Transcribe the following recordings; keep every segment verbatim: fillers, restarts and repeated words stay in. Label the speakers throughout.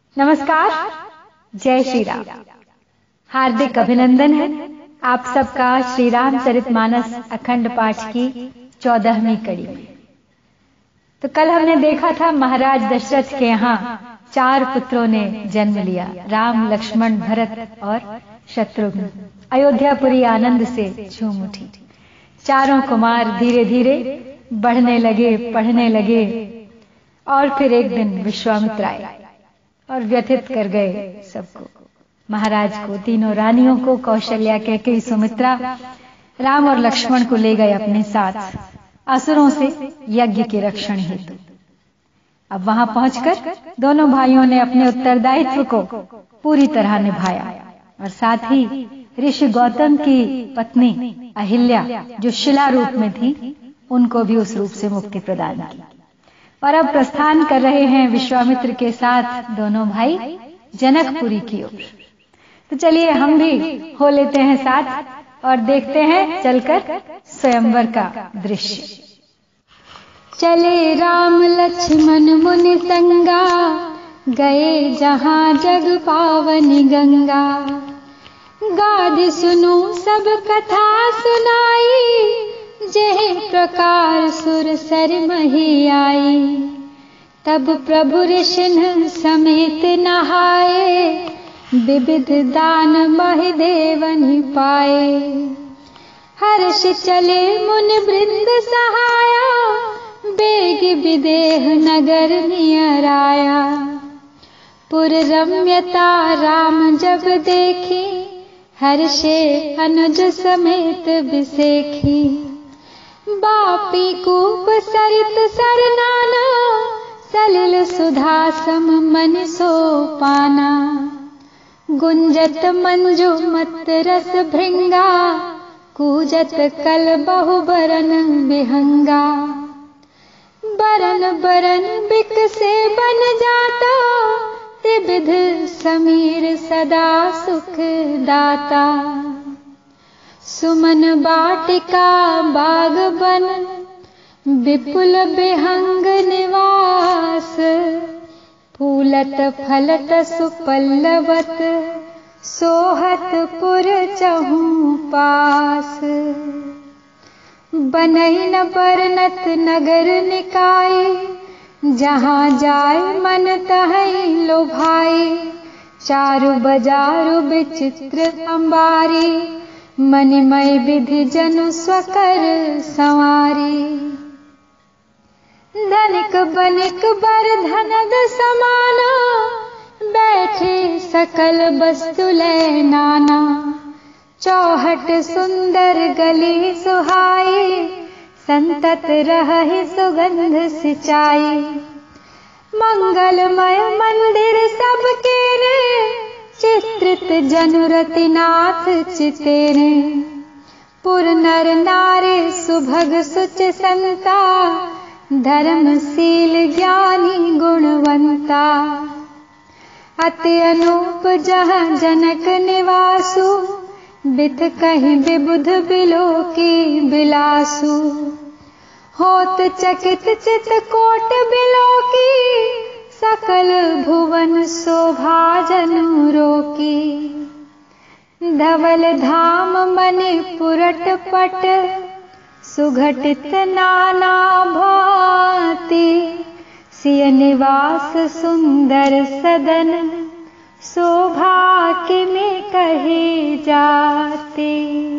Speaker 1: नमस्कार, जय श्री राम। हार्दिक अभिनंदन है आप सबका श्री रामचरितमानस अखंड पाठ की चौदहवीं कड़ी में। तो कल हमने देखा था महाराज दशरथ के यहाँ चार पुत्रों ने जन्म लिया, राम, लक्ष्मण, भरत और शत्रुघ्न। अयोध्यापुरी आनंद से झूम उठी। चारों कुमार धीरे धीरे बढ़ने लगे, पढ़ने लगे और फिर एक दिन विश्वामित्र आए और व्यथित कर गए सबको, महाराज को, तीनों रानियों को, कौशल्या, कैकेयी, सुमित्रा, राम और लक्ष्मण को ले गए अपने साथ असुरों से यज्ञ के रक्षण हेतु। अब वहां पहुंचकर दोनों भाइयों ने अपने उत्तरदायित्व को पूरी तरह निभाया और साथ ही ऋषि गौतम की पत्नी अहिल्या, जो शिला रूप में थी, उनको भी उस रूप से मुक्ति प्रदान की। और अब प्रस्थान कर रहे हैं विश्वामित्र के साथ दोनों भाई जनकपुरी की ओर। तो चलिए हम भी हो लेते हैं साथ और देखते हैं चलकर स्वयंवर का दृश्य।
Speaker 2: चले राम लक्ष्मण मुनि संगा, गए जहां जग पावन गंगा। गाद सुनो सब कथा सुनाई, जेह प्रकार सुर सर मही आई। तब प्रभु ऋषिन समेत नहाए, विविध दान महि देवन पाए। हर्ष चले मुनि वृंद सहाया, बेग विदेह नगर नियर आया। पुर रम्यता राम जब देखी, हर्षे अनुज समेत बिसेखी। बापी कूप सरित सरनाना, सलिल सुधा सम मन सो पाना। गुंजत मंजु मत रस भृंगा, कूजत कल बहु बरन बिहंगा। बरन बरन बिक से बन जाता, त्रिविध समीर सदा सुख दाता। सुमन बाटिका बाग बन, विपुल बिहंग निवास। फूलत फलत सुपल्लवत, सोहत पुर चहु पास। बनई न बरनत नगर निकाय, जहाँ जाय मन तहै लोभाई। चारु बजारु विचित्र अंबारी, मणिमय विधि जनु स्वकर संवारी। धनिक बनिक बर धनद समाना, बैठे सकल वस्तु लय नाना। चौहट सुंदर गली सुहाई, संतत रहहि सुगंध सिंचाई। मंगलमय मंदिर सबके रे, चित्रित जनुरति नाथ चितेरे। पुर नर नारी सुभग सुच संता, धर्मशील ज्ञानी गुणवंता। अति अनूप जहाँ जनक निवासु, बिथ कहीं विबुध बिलोकी बिलासु। होत चकित चित कोट बिलोकी, सकल भुवन शोभा जनु रोकी। धवल धाम मणि पुरट पट, सुघटित नाना भांति। सिय निवास सुंदर सदन, शोभा किमे कही जाती।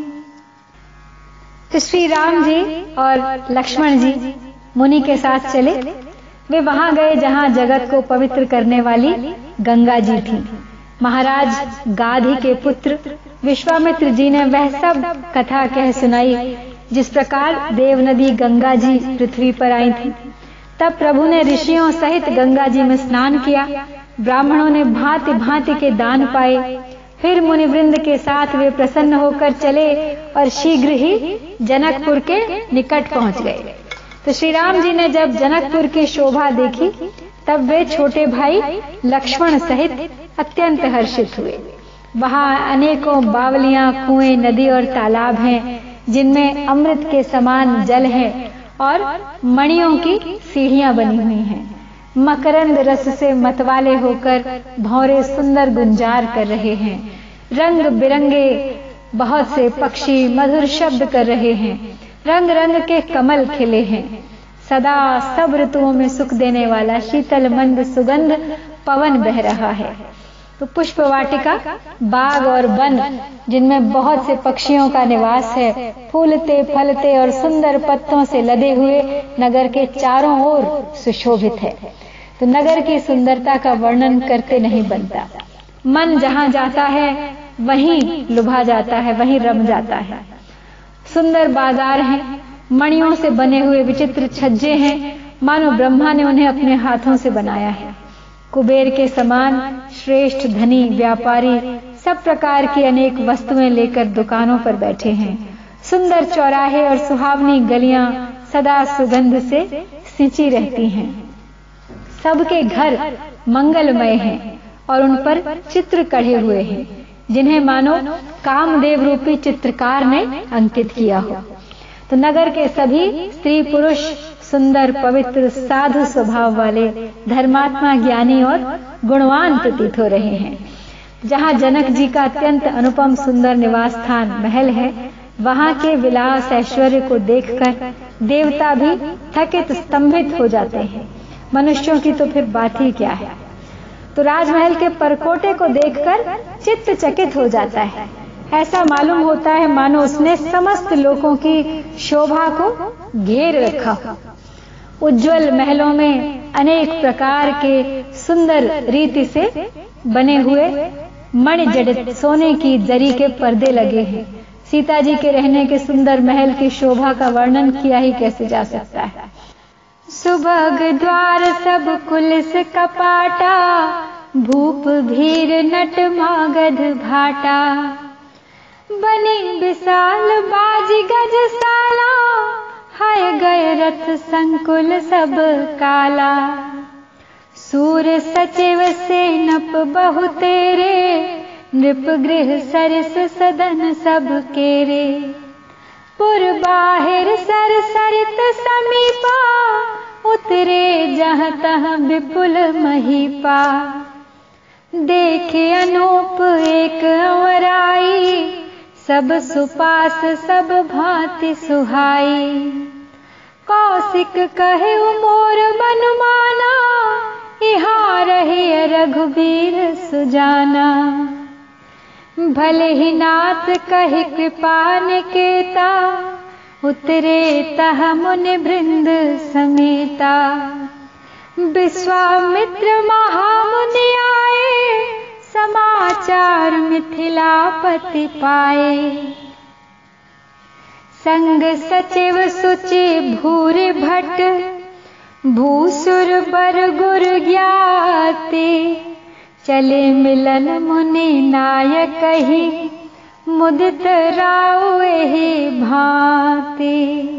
Speaker 1: तो श्री राम जी और लक्ष्मण जी मुनि के साथ चले। वे वहां गए जहां जगत को पवित्र करने वाली गंगा जी थी। महाराज गाधी के पुत्र विश्वामित्र जी ने वह सब कथा कह सुनाई, जिस प्रकार देव नदी गंगा जी पृथ्वी पर आई थी। तब प्रभु ने ऋषियों सहित गंगा जी में स्नान किया। ब्राह्मणों ने भांति भांति के दान पाए। फिर मुनिवृंद के साथ वे प्रसन्न होकर चले और शीघ्र ही जनकपुर के निकट पहुंच गए। तो श्री राम जी ने जब जनकपुर की शोभा देखी, तब वे छोटे भाई लक्ष्मण सहित अत्यंत हर्षित हुए। वहां अनेकों बावलियां, कुएं, नदी और तालाब हैं, जिनमें अमृत के समान जल है और मणियों की सीढ़ियां बनी हुई हैं। मकरंद रस से मतवाले होकर भौरे सुंदर गुंजार कर रहे हैं। रंग बिरंगे बहुत से पक्षी मधुर शब्द कर रहे हैं। रंग रंग के कमल खिले हैं। सदा सब ऋतुओं में सुख देने वाला शीतल मंद सुगंध पवन बह रहा है। तो पुष्प वाटिका बाग और वन जिनमें बहुत से पक्षियों का निवास है, फूलते फलते और सुंदर पत्तों से लदे हुए नगर के चारों ओर सुशोभित है। तो नगर की सुंदरता का वर्णन करते नहीं बनता। मन जहां जाता है वहीं लुभा जाता है, वहीं रम जाता है। सुंदर बाजार हैं, मणियों से बने हुए विचित्र छज्जे हैं, मानो ब्रह्मा ने उन्हें अपने हाथों से बनाया है। कुबेर के समान श्रेष्ठ धनी व्यापारी सब प्रकार की अनेक वस्तुएं लेकर दुकानों पर बैठे हैं। सुंदर चौराहे और सुहावनी गलियां सदा सुगंध से सिंची रहती हैं। सबके घर मंगलमय हैं और उन पर चित्र कढ़े हुए हैं, जिन्हें मानो कामदेव रूपी चित्रकार ने अंकित किया हो। तो नगर के सभी स्त्री पुरुष सुंदर पवित्र साधु स्वभाव वाले धर्मात्मा ज्ञानी और गुणवान प्रतीत हो रहे हैं। जहां जनक जी का अत्यंत अनुपम सुंदर निवास स्थान महल है, वहां के विलास ऐश्वर्य को देखकर देवता भी थकित स्तंभित हो जाते हैं। मनुष्यों की तो फिर बात ही क्या है। तो राजमहल के परकोटे को देखकर चित्त चकित हो जाता है। ऐसा मालूम होता है मानो उसने समस्त लोगों की शोभा को घेर रखा हो। उज्जवल महलों में अनेक प्रकार के सुंदर रीति से बने हुए मणिजड़ित सोने की जरी के पर्दे लगे हैं। सीता जी के रहने के सुंदर महल की शोभा का वर्णन किया ही कैसे जा सकता है।
Speaker 2: सुबह द्वार सब कुलिस कपाटा, भूप भीर नट मागध भाटा। बनी विशाल बाजी गजशाला, हाय गए रथ संकुल सब काला। सूर सचिव सेनप बहु तेरे, नृप गृह सरिस सदन सब केरे। पुर बाहिर सर सरित समीपा, उतरे जहाँ तहाँ विपुल महीपा। देखे अनूप एक अवराई, सब सुपास सब भांति सुहाई। कौशिक कहे मोर मन माना, यहाँ रहे रघुबीर सुजाना। भले ही नाथ कहे कृपा निकेता, उतरे तह मुनि वृंद समेता। विश्वामित्र महामुनि आए, समाचार मिथिलापति पाए। संग सचिव सुचि भूरि भट्ट, भूसुर बर गुर ज्ञाते। चले मिलन मुनि नायक ही, मुदित राव एहि भांति।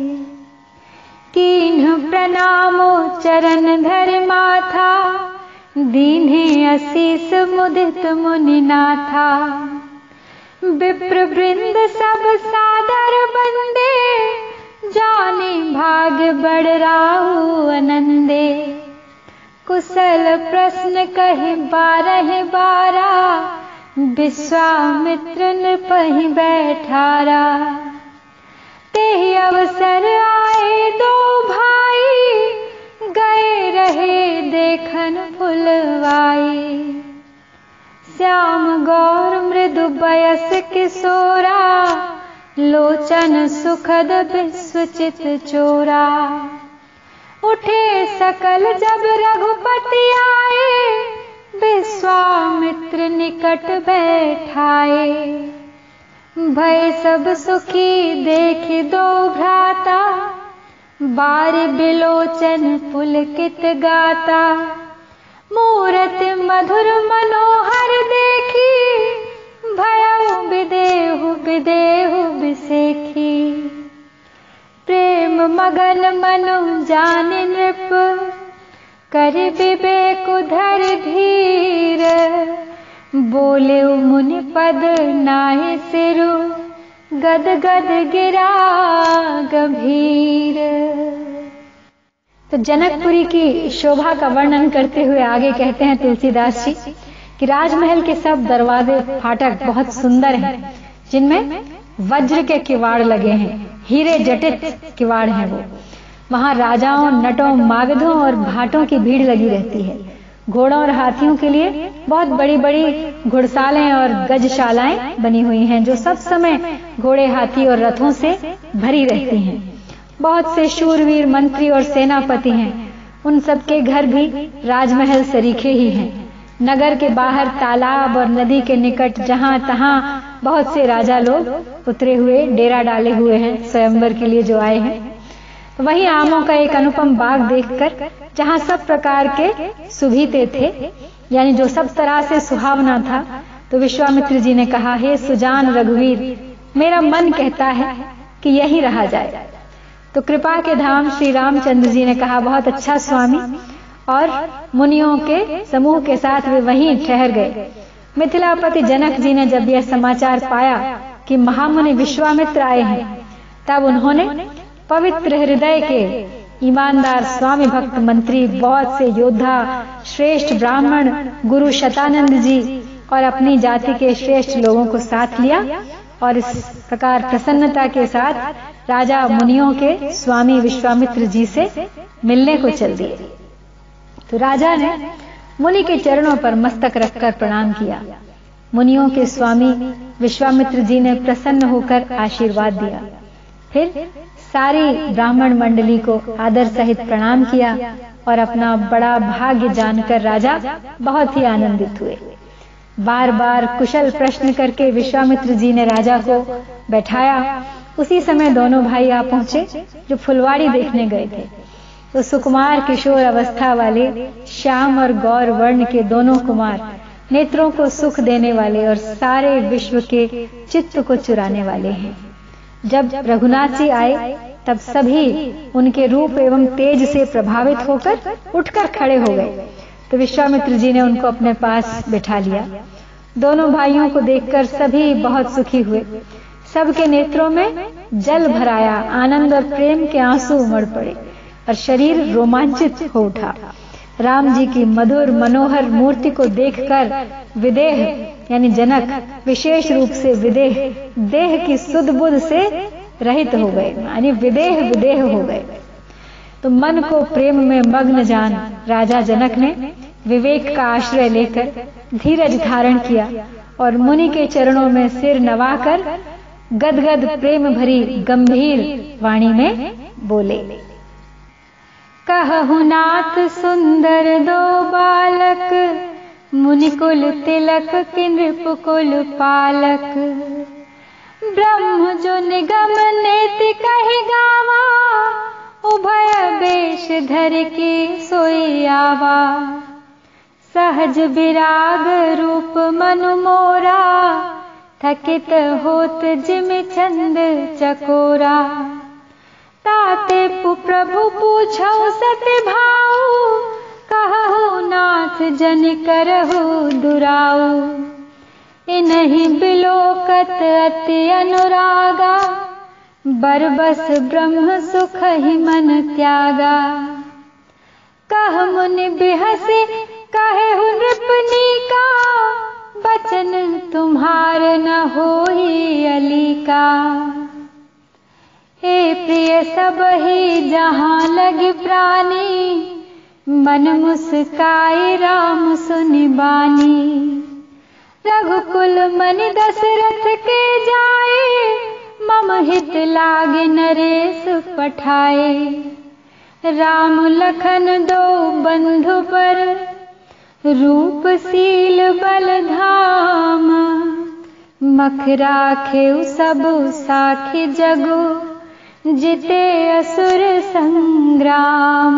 Speaker 2: कीन्ह प्रणामो चरण धरि माथा, दीन्हे असीस मुदित मुनि नाथा। विप्र वृंद सब सादर बंदे, जाने भाग्य बड़ राहु आनंदे। कुशल प्रश्न कहि बारह बारा, विश्वामित्र नृपहि बैठारा। तेहि अवसर आए दो भाई, गए रहे देखन फुलवाई। श्याम गौर मृदु बयस किशोरा, लोचन सुखद विश्वचित चोरा। उठे सकल जब रघुपति आए, विश्वामित्र निकट बैठाए। भय सब सुखी देख दो भ्राता, बार बिलोचन पुलकित गाता। मूरत मधुर मनोहर देखी, भयउ विदेहु विदेहु बिसेखी। प्रेम मगन मनु जानि नृप, कर विवेक धर धीर। बोले मुनि पद नाहि सिरु, गद गद गिरा गंभीर।
Speaker 1: तो जनकपुरी की शोभा का वर्णन करते हुए आगे कहते हैं तुलसीदास जी कि राजमहल के सब दरवाजे फाटक बहुत सुंदर हैं, जिनमें वज्र के किवाड़ लगे हैं, हीरे जटित किवाड़ हैं वो। वहां राजाओं, नटों, मागधों और भाटों की भीड़ लगी रहती है। घोड़ों और हाथियों के लिए बहुत बड़ी बड़ी घुड़सालें और गजशालाएं बनी हुई हैं, जो सब समय घोड़े, हाथी और रथों से भरी रहती हैं। बहुत से शूरवीर मंत्री और सेनापति हैं, उन सबके घर भी राजमहल सरीखे ही हैं। नगर के बाहर तालाब और नदी के निकट जहां तहां बहुत से राजा लोग उतरे हुए डेरा डाले हुए हैं स्वयंवर के लिए जो आए हैं। वहीं आमों का एक अनुपम बाग देखकर, जहां सब प्रकार के सुभीते थे, यानी जो सब तरह से सुहावना था, तो विश्वामित्र जी ने कहा, हे सुजान रघुवीर, मेरा मन कहता है कि यही रहा जाए। तो कृपा के धाम श्री रामचंद्र जी ने कहा, बहुत अच्छा स्वामी, और मुनियों के समूह के साथ वे वहीं ठहर गए। मिथिलापति जनक जी ने जब यह समाचार पाया कि महामुनि विश्वामित्र आए हैं, तब उन्होंने पवित्र हृदय के ईमानदार स्वामी भक्त मंत्री, बहुत से योद्धा, श्रेष्ठ ब्राह्मण, गुरु शतानंद जी और अपनी जाति के श्रेष्ठ लोगों को साथ लिया और इस प्रकार प्रसन्नता के साथ राजा मुनियों के स्वामी विश्वामित्र जी से मिलने को चल दिए। तो राजा ने मुनि के चरणों पर मस्तक रखकर प्रणाम किया। मुनियों के स्वामी विश्वामित्र जी ने प्रसन्न होकर आशीर्वाद दिया। फिर सारी ब्राह्मण मंडली को आदर सहित प्रणाम किया और अपना बड़ा भाग्य जानकर राजा बहुत ही आनंदित हुए। बार बार कुशल प्रश्न करके विश्वामित्र जी ने राजा को बैठाया। उसी समय दोनों भाई आ पहुंचे जो फुलवाड़ी देखने गए थे। तो सुकुमार किशोर अवस्था वाले श्याम और गौर वर्ण के दोनों कुमार, नेत्रों को सुख देने वाले और सारे विश्व के चित्त को चुराने वाले हैं। जब रघुनाथ जी आए तब सभी उनके रूप एवं तेज से प्रभावित होकर उठकर खड़े हो गए। तो विश्वामित्र जी ने उनको अपने पास बैठा लिया। दोनों भाइयों को देखकर सभी बहुत सुखी हुए। सबके नेत्रों में जल भराया, आनंद और प्रेम के आंसू उमड़ पड़े और शरीर रोमांचित हो उठा। राम जी की मधुर मनोहर मूर्ति को देखकर विदेह यानी जनक विशेष रूप से विदेह देह की सुध बुध से रहित हो गए, यानी विदेह विदेह हो गए। तो मन को प्रेम में मग्न जान राजा जनक ने विवेक का आश्रय लेकर धीरज धारण किया और मुनि के चरणों में सिर नवाकर गदगद प्रेम भरी गंभीर वाणी में बोले,
Speaker 2: कहु नाथ सुंदर दो बालक, मुनिकुल तिलक कि नृपकुल पालक। ब्रह्म जो निगम नेति कहि गावा, उभय बेश धर की सोई आवा। सहज विराग रूप मनु मोरा, थकित होत जिम चंद चकोरा। ताते प्रभु पूछौ सति भाऊ, कहु नाथ जन करहु दुराऊ। इन्हीं बिलोकत अति अनुरागा, बरबस ब्रह्म सुख ही मन त्यागा। कह मुनि बिहसे कहेहु नृपनी का, बचन तुम्हार न होई अलीका। हे प्रिय सब ही जहां लगी प्राणी, मन मुस्काई राम सुनि बानी। रघुकुल मनि दशरथ के जाए, मम हित लागे नरेश पठाए। राम लखन दो बंधु पर, रूपशील बल धाम। मख राखेउ सब साखी जगु, जिते असुर संग्राम।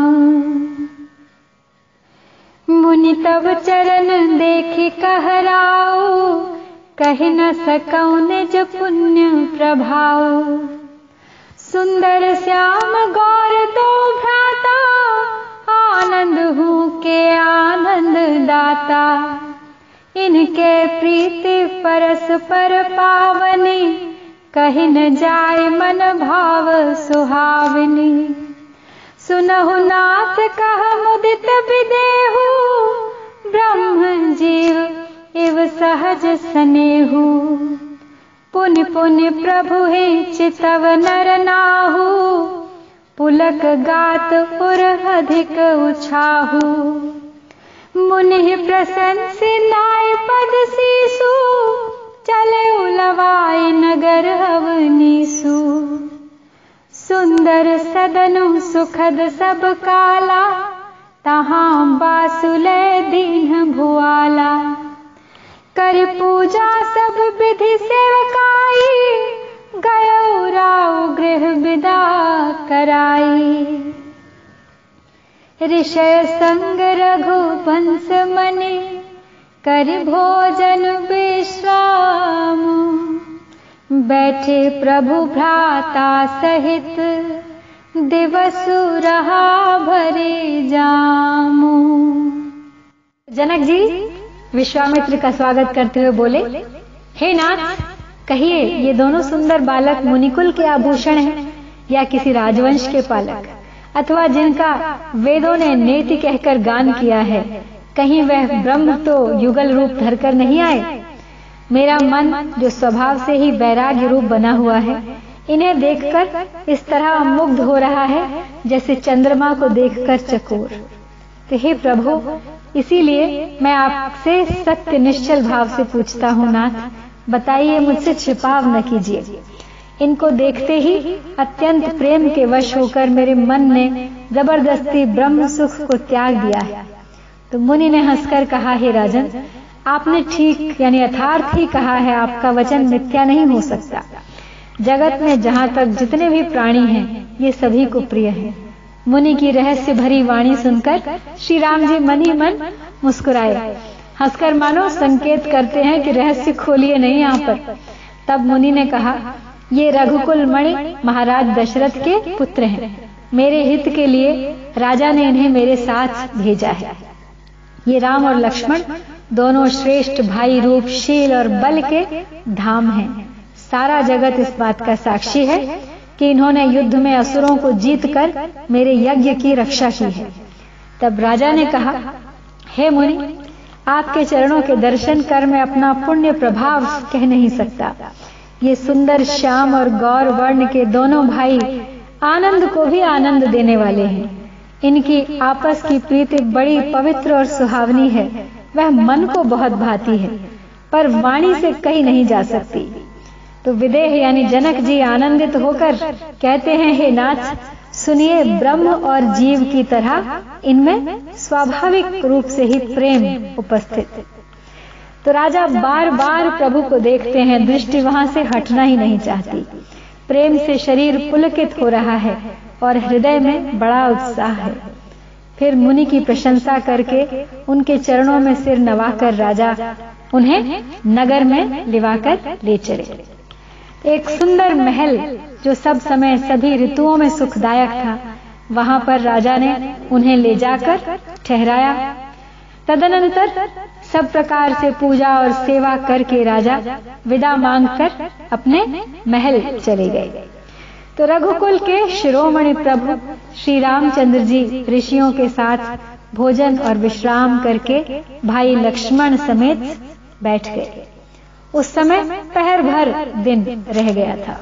Speaker 2: मुनि तब चरण देखि कहराऊ, कहि न सकौ निज पुण्य प्रभाऊ। सुंदर श्याम गौर दो भ्राता, आनंद हूँ के आनंद दाता। इनके प्रीति परस पर पावनी, कहि न जाय मन भाव सुहावनी। सुनहु नाथ कह मुदित विदेहु, ब्रह्म जीव इव सहज स्नेहु। पुनि पुनि प्रभु हे चितव नर नाहु, पुलक गात उर अधिक उछाहु। मुनि प्रशंसि नाय पद सीसु, चले उलवाय नगर अवनीसु। सुंदर सदनु सुखद सब काला, तहां बासुले दीन भुआला। कर पूजा सब विधि सेवकाई, गयो राव गृह विदा कराई। ऋषय संग रघुवंश मनि, कर भोजन विश्राम। बैठे प्रभु भ्राता सहित, दिवसु रहा भरे जामु।
Speaker 1: जनक जी विश्वामित्र का स्वागत करते हुए बोले, हे नाथ, कहिए ये दोनों सुंदर बालक मुनिकुल के आभूषण हैं या किसी राजवंश के पालक, अथवा जिनका वेदों ने नेति कहकर गान किया है, कहीं वह ब्रह्म तो युगल रूप धरकर नहीं आए? मेरा मन जो स्वभाव से ही वैराग्य रूप बना हुआ है, इन्हें देखकर इस तरह मुग्ध हो रहा है जैसे चंद्रमा को देखकर चकोर। तो हे प्रभु, इसीलिए मैं आपसे सत्य निश्चल भाव से पूछता हूँ नाथ, बताइए, मुझसे छिपाव न कीजिए। इनको देखते ही अत्यंत प्रेम के वश होकर मेरे मन ने जबरदस्ती ब्रह्म सुख को त्याग दिया है। तो मुनि ने हंसकर कहा, हे राजन, आपने ठीक यानी यथार्थ ही कहा है, आपका वचन मिथ्या नहीं हो सकता। जगत में जहां तक जितने भी प्राणी हैं, ये सभी को प्रिय हैं। मुनि की रहस्य भरी वाणी सुनकर श्री राम जी मन ही मन मुस्कुराए, हंसकर मानो संकेत करते हैं कि रहस्य खोलिए नहीं यहाँ पर। तब मुनि ने कहा, ये रघुकुल मणि महाराज दशरथ के पुत्र हैं। मेरे हित के लिए राजा ने इन्हें मेरे साथ भेजा है। ये राम और लक्ष्मण दोनों श्रेष्ठ भाई रूप, शील और बल के धाम हैं। सारा जगत इस बात का साक्षी है कि इन्होंने युद्ध में असुरों को जीतकर मेरे यज्ञ की रक्षा की है। तब राजा ने कहा, हे मुनि, आपके चरणों के दर्शन कर मैं अपना पुण्य प्रभाव कह नहीं सकता। ये सुंदर श्याम और गौर वर्ण के दोनों भाई आनंद को भी आनंद देने वाले हैं। इनकी आपस की प्रीति बड़ी पवित्र और सुहावनी है। वह मन को बहुत भाती है, पर वाणी से कही नहीं जा सकती। तो विदेह यानी जनक जी आनंदित होकर कहते हैं, हे नाथ, सुनिए, ब्रह्म और जीव की तरह इनमें स्वाभाविक रूप से ही प्रेम उपस्थित। तो राजा बार बार प्रभु को देखते हैं, दृष्टि वहां से हटना ही नहीं चाहती। प्रेम से शरीर पुलकित हो रहा है और हृदय में बड़ा उत्साह है। फिर मुनि की प्रशंसा करके उनके चरणों में सिर नवाकर राजा उन्हें नगर में लिवाकर ले चले। एक सुंदर महल जो सब समय सभी ऋतुओं में सुखदायक था, वहां पर राजा ने उन्हें ले जाकर ठहराया। तदनंतर सब प्रकार से पूजा और सेवा करके राजा विदा मांगकर अपने महल चले गए। तो रघुकुल के शिरोमणि प्रभु श्री रामचंद्र जी ऋषियों के साथ भोजन और विश्राम करके भाई लक्ष्मण समेत बैठ गए। उस समय पहर भर दिन रह गया था।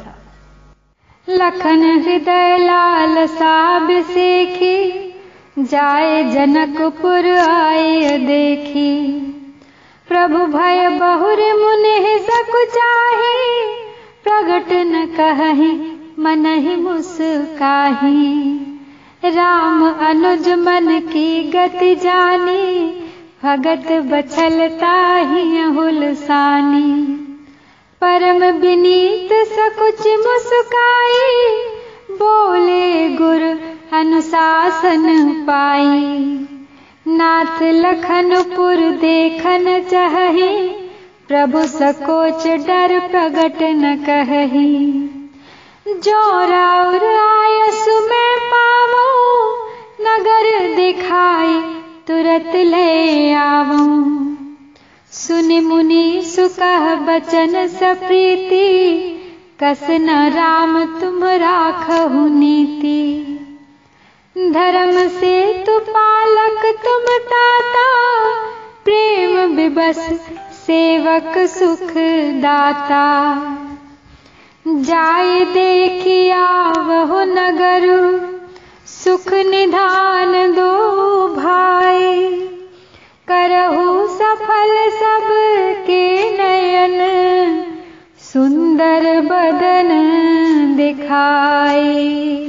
Speaker 2: लखन हृदय लाल साब सेखी, जाए जनकपुर आए देखी। प्रभु भय बहुर मुनि सकुचाही, प्रगट न कहहि मन ही मुस्काही। राम अनुज मन की गति जानी, भगत बछलता ही हुलसानी। परम विनीत सकुच मुस्काई, बोले गुर अनुशासन पाई। नाथ लखनपुर देखन चाही, प्रभु सकोच डर प्रगट न कहही। जो राउर आयसु में पावो, नगर दिखाई तुरत ले आवो। सुनि मुनि सुकह बचन सप्रीति, कस न राम तुम राखहु नीति। धर्म से तु पालक तुम ताता, प्रेम विबस सेवक सुख दाता। जाय देखी आवहु नगर, सुख निधान दो भाई। करहु सफल सब के नयन, सुंदर बदन दिखाई।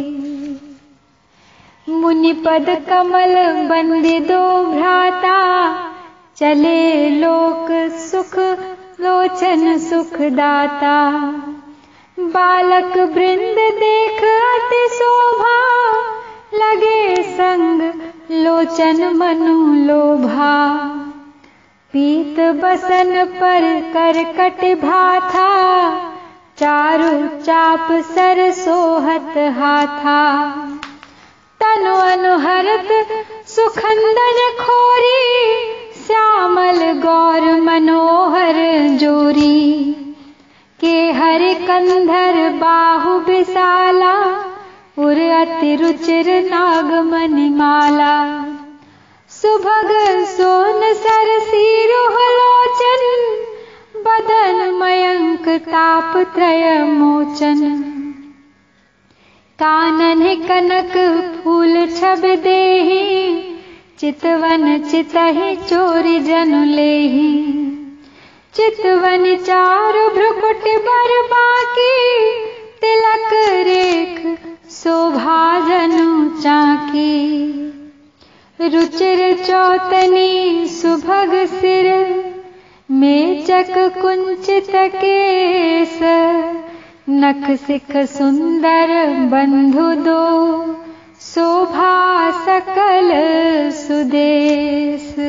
Speaker 2: मुनिपद कमल बंदे दो भ्राता, चले लोक सुख लोचन सुख दाता। बालक वृंद देख अति शोभा, लगे संग लोचन मनु लोभा। पीत बसन पर करकट भाथा, चारु चाप सर सोहत हाथा। तनु अनुहरत सुखंदन खोरी, श्यामल गौर मनोहर जोरी। के हरि कंधर बाहु विशाला, उर अति रुचिर नागमणि माला। सुभग सोन सर सिरोह लोचन, बदन मयंक ताप त्रय मोचन। कानन कनक फूल छब देहि, चितवन चितहि चोरी जनु लेहि। चितवन चारु भ्रुकुट बर बाकी, तिलक रेख शोभा जनु चाकी। रुचिर चौतनी सुभग सिर, मेचक कुंचित केस। नख सिख सुंदर बंधु दो, शोभा सकल सुदेश।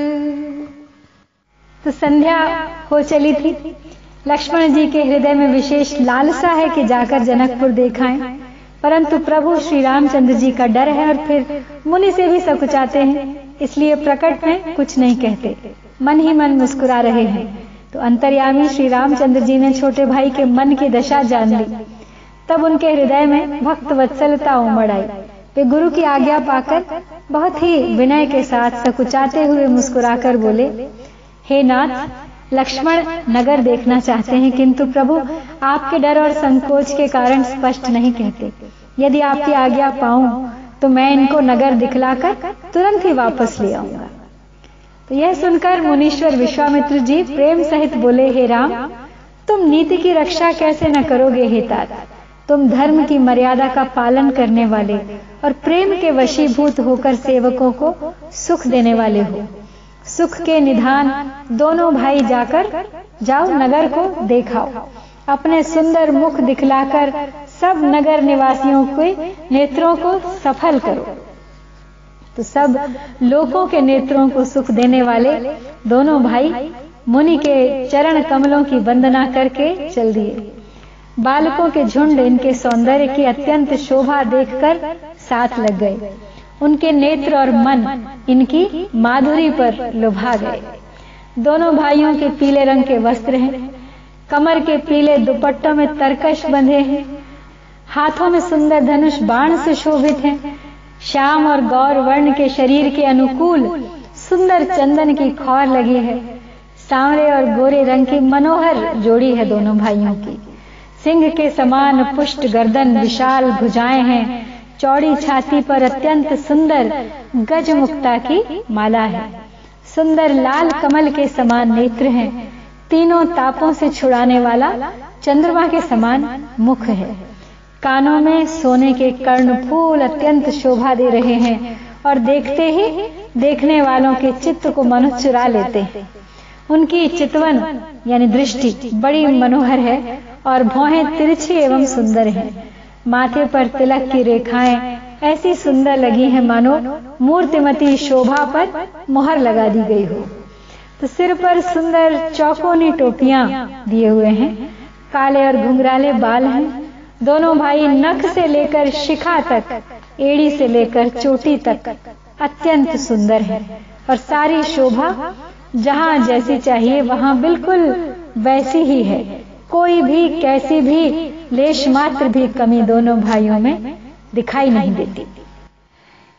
Speaker 1: तो संध्या हो चली थी। लक्ष्मण जी के हृदय में विशेष लालसा है कि जाकर जनकपुर देखाएं, परंतु प्रभु श्री रामचंद्र जी का डर है और फिर मुनि से भी सकुचाते हैं, इसलिए प्रकट में कुछ नहीं कहते, मन ही मन मुस्कुरा रहे हैं। तो अंतर्यामी श्री रामचंद्र जी ने छोटे भाई के मन की दशा जान ली। तब उनके हृदय में भक्त वत्सलता उमड़ आई। वे गुरु की आज्ञा पाकर बहुत ही विनय के साथ सकुचाते हुए मुस्कुराकर बोले, हे नाथ, लक्ष्मण नगर देखना चाहते हैं, किंतु प्रभु आपके डर और संकोच के कारण स्पष्ट नहीं कहते। यदि आपकी आज्ञा पाऊं तो मैं इनको नगर दिखलाकर तुरंत ही वापस ले आऊंगा। तो यह सुनकर मुनीश्वर विश्वामित्र जी प्रेम सहित बोले, हे राम, तुम नीति की रक्षा कैसे न करोगे हे तात। तुम धर्म की मर्यादा का पालन करने वाले और प्रेम के वशीभूत होकर सेवकों को सुख देने वाले हो। सुख के निधान दोनों भाई जाकर जाओ नगर को देखाओ। अपने सुंदर मुख दिखलाकर सब नगर निवासियों के नेत्रों को सफल करो। तो सब लोगों के नेत्रों को सुख देने वाले दोनों भाई मुनि के चरण कमलों की वंदना करके चल दिए। बालकों के झुंड इनके सौंदर्य की अत्यंत शोभा देखकर साथ लग गए। उनके नेत्र और मन इनकी माधुरी पर लुभा गए। दोनों भाइयों के पीले रंग के वस्त्र हैं, कमर के पीले दुपट्टों में तरकश बंधे हैं, हाथों में सुंदर धनुष बाण से शोभित हैं। श्याम और गौर वर्ण के शरीर के अनुकूल सुंदर चंदन की खौर लगी है। सांवरे और गोरे रंग की मनोहर जोड़ी है दोनों भाइयों की। सिंह के समान पुष्ट गर्दन, विशाल भुजाएं हैं। चौड़ी छाती पर अत्यंत सुंदर गजमुक्ता की माला है। सुंदर लाल कमल के समान नेत्र हैं। तीनों तापों से छुड़ाने वाला चंद्रमा के समान मुख है। कानों में सोने के कर्णफूल अत्यंत शोभा दे रहे हैं और देखते ही देखने वालों के चित्त को मनुष्य चुरा लेते हैं। उनकी चितवन यानी दृष्टि बड़ी मनोहर है और भौहें तिरछी एवं सुंदर हैं। माथे पर तिलक की रेखाएं ऐसी सुंदर लगी हैं मानो मूर्तिमती शोभा पर मोहर लगा दी गई हो। तो सिर पर सुंदर चौकोनी टोपियां दिए हुए हैं। काले और घुंघराले बाल हैं। दोनों भाई नख से लेकर शिखा तक, एड़ी से लेकर चोटी तक अत्यंत सुंदर है और सारी शोभा जहां जैसी चाहिए वहां बिल्कुल वैसी ही है। कोई भी कैसी भी लेश मात्र भी कमी दोनों भाइयों में दिखाई नहीं देती।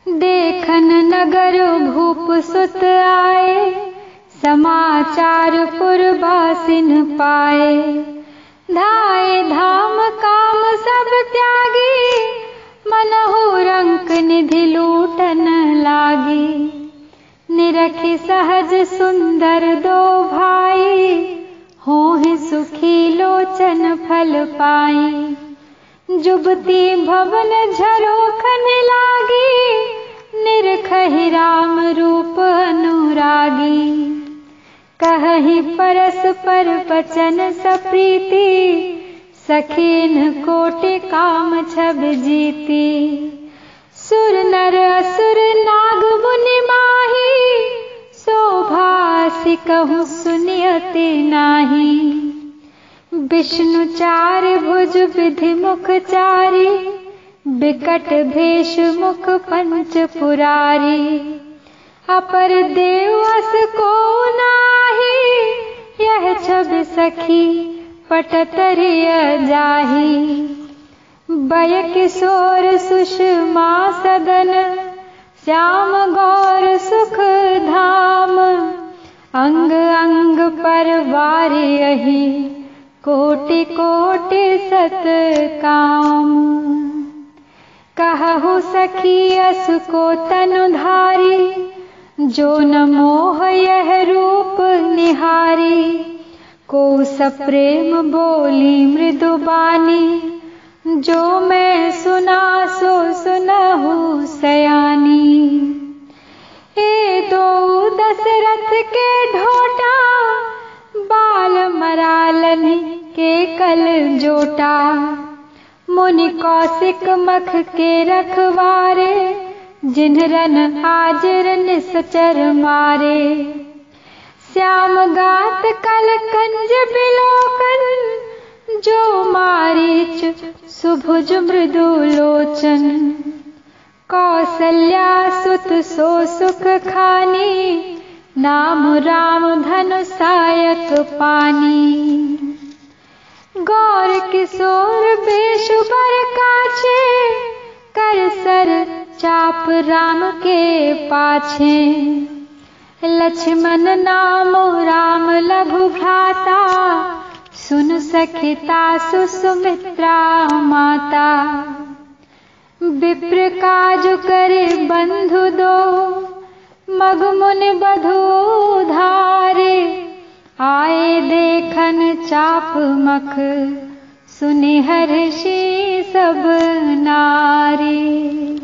Speaker 2: देखन नगर भूप सुत आए, समाचार पुरबासिन पाए। धाये धाम काम सब त्यागी, मनहु रंक निधि लूटन लागी। निरखि सहज सुंदर दो भाई, होहि सुखी लोचन फल पाई। जुबती भवन झरोखन लागी, निरखहि राम रूप अनुरागी। कहहि परस्पर बचन सप्रीति, सखीन कोटि काम छब जीती। सुर नर असुर नाग मुनि माही, शोभा कहूँ सुनियति नाही। विष्णु चार भुज विधि मुख चारी, बिकट भेष मुख पंच पुरारी। अपर देव अस को नाही, यह छब सखी पटतरिय जाही। बय किशोर सुषमा सदन, श्याम गौर सुख धाम। अंग अंग पर वारियहि, कोटि कोटि सत काम। कहु सखी अस को तनु धारी, जो न मोह यह रूप निहारी। को सप्रेम बोली मृदु बानी, जो मैं सुना सो सुनहु सयानी। ए दो दशरथ के ढोटा, बाल मरालन के कल जोटा। मुनि कौशिक मख के रखवारे, जिन्हरन आजिर निसचर मारे। श्याम गात कल कंज बिलोकन, जो मारीच सुभुज मृदु लोचन। कौसल्या सुत सो सुख खानी, नाम राम धनु सायक पानी। गौर किशोर बेशु बर काछे, कर सर चाप राम के पाछे। लक्ष्मण नाम राम लघु भ्राता, सुन सखिता सुमित्रा माता। विप्र काज करे बंधु दो, मग मुनि बधू धारे। आए देखन चाप मख, सुनि हर्षि सब नारी।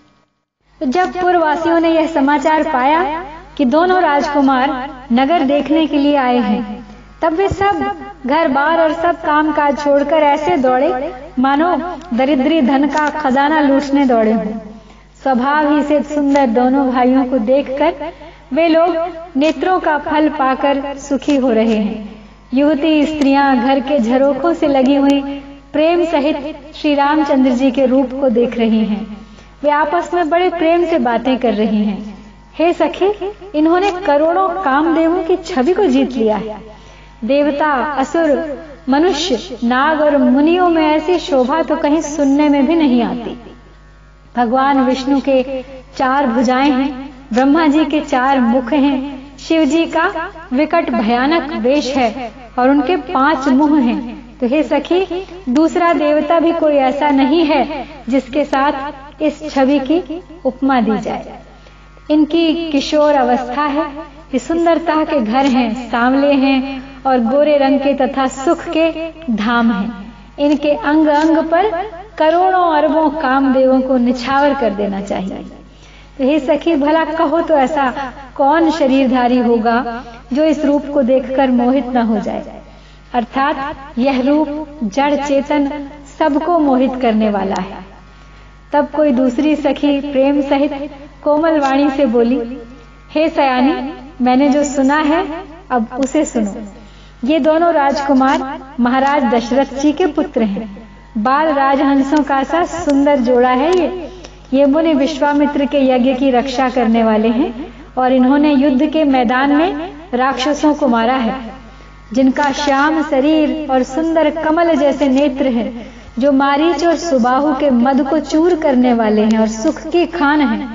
Speaker 1: जब पुरवासियों ने यह समाचार पाया कि दोनों राजकुमार नगर देखने के लिए आए हैं, तब वे सब घर बार और सब काम काज छोड़कर ऐसे दौड़े मानो दरिद्री धन का खजाना लूटने दौड़े हों। स्वभाव ही से सुंदर दोनों भाइयों को देखकर वे लोग नेत्रों का फल पाकर सुखी हो रहे हैं। युवती स्त्रियां घर के झरोखों से लगी हुई प्रेम सहित श्री रामचंद्र जी के रूप को देख रही हैं। वे आपस में बड़े प्रेम से बातें कर रही हैं। हे सखी, इन्होंने करोड़ों कामदेवों की छवि को जीत लिया है। देवता, असुर, मनुष्य, नाग और मुनियों में ऐसी शोभा तो कहीं सुनने में भी नहीं आती। भगवान विष्णु के चार भुजाएं हैं, ब्रह्मा जी के चार मुख हैं, शिव जी का विकट भयानक वेश है और उनके पांच मुंह हैं। तो हे सखी, दूसरा देवता भी कोई ऐसा नहीं है जिसके साथ इस छवि की उपमा दी जाए। इनकी किशोर अवस्था है, ये सुंदरता के घर हैं, सांवले हैं और गोरे रंग के तथा सुख के धाम हैं। इनके अंग अंग पर करोड़ों अरबों कामदेवों को निछावर कर देना चाहिए। तो हे सखी, भला कहो तो ऐसा कौन शरीरधारी होगा जो इस रूप को देखकर मोहित न हो जाए। अर्थात यह रूप जड़ चेतन सबको मोहित करने वाला है। तब कोई दूसरी सखी प्रेम सहित कोमल वाणी से बोली, हे सयानी, मैंने जो सुना है अब उसे सुनो। ये दोनों राजकुमार महाराज दशरथ जी के पुत्र हैं। बाल राजहंसों का सा सुंदर जोड़ा है ये। ये मुनि विश्वामित्र के यज्ञ की रक्षा करने वाले हैं और इन्होंने युद्ध के मैदान में राक्षसों को मारा है। जिनका श्याम शरीर और सुंदर कमल जैसे नेत्र हैं, जो मारीच और सुबाहु के मद को चूर करने वाले हैं और सुख की खान हैं,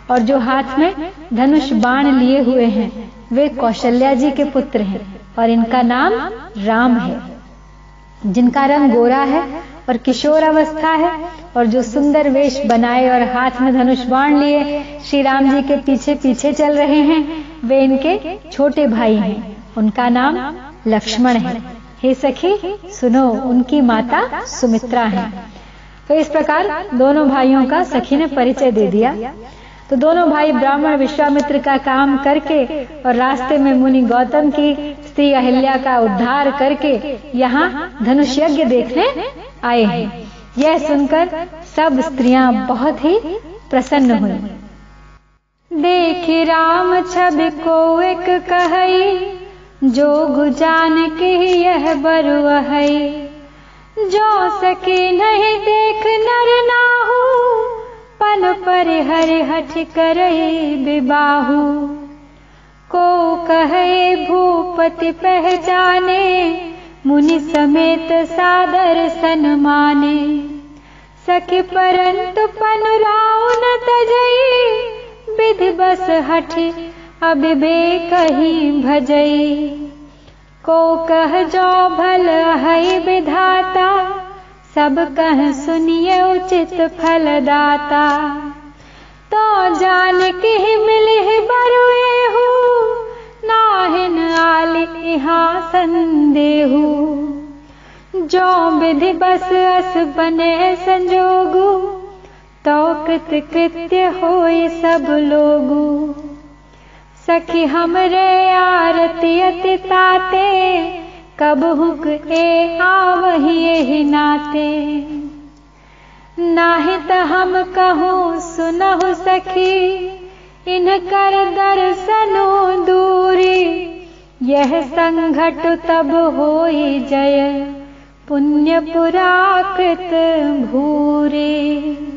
Speaker 1: और जो हाथ में धनुष बाण लिए हुए हैं वे कौशल्या जी के पुत्र हैं और इनका नाम राम है। जिनका रंग गोरा है और किशोर अवस्था है और जो सुंदर वेश बनाए और हाथ में धनुष बाण लिए श्री राम जी के पीछे पीछे चल रहे हैं वे इनके छोटे भाई हैं। उनका नाम लक्ष्मण है। हे सखी सुनो, उनकी माता सुमित्रा है। तो इस प्रकार दोनों भाइयों का सखी ने परिचय दे दिया। तो दोनों भाई ब्राह्मण विश्वामित्र का काम करके और रास्ते में मुनि गौतम की स्त्री अहिल्या का उद्धार करके यहाँ धनुष यज्ञ देखने आए हैं। यह सुनकर सब स्त्रियां बहुत ही प्रसन्न हुई।
Speaker 2: देख राम छवि को एक कहई, जोग जान के यह बरुअहै। जो सके नहीं देख नर नाहु, पन पर हरि हठ करई विबाहु। को कहे भूपति पहचाने, मुनि समेत सादर सन्माने। सखी परंतु पन राव न तजई, विधि बस हठ अविवेक ही भजई। को कह जो भल है विधाता, सब कह सुनिए उचित फलदाता। तो जान के मिले बरुएहु, नाहिन आलि इहाँ संदेहु। जो विधि बस अस बने संजोगु, तो कृत कृत्य होय सब लोगु। सखी हमरे आरती अति ताते, कब हुक ए आवहि एहि नाते। नाहि त हम कहूँ सुनहु सखी, इनकर दर्शनु दूरी। यह संघट तब होई जय, पुण्य पुराकृत भूरे।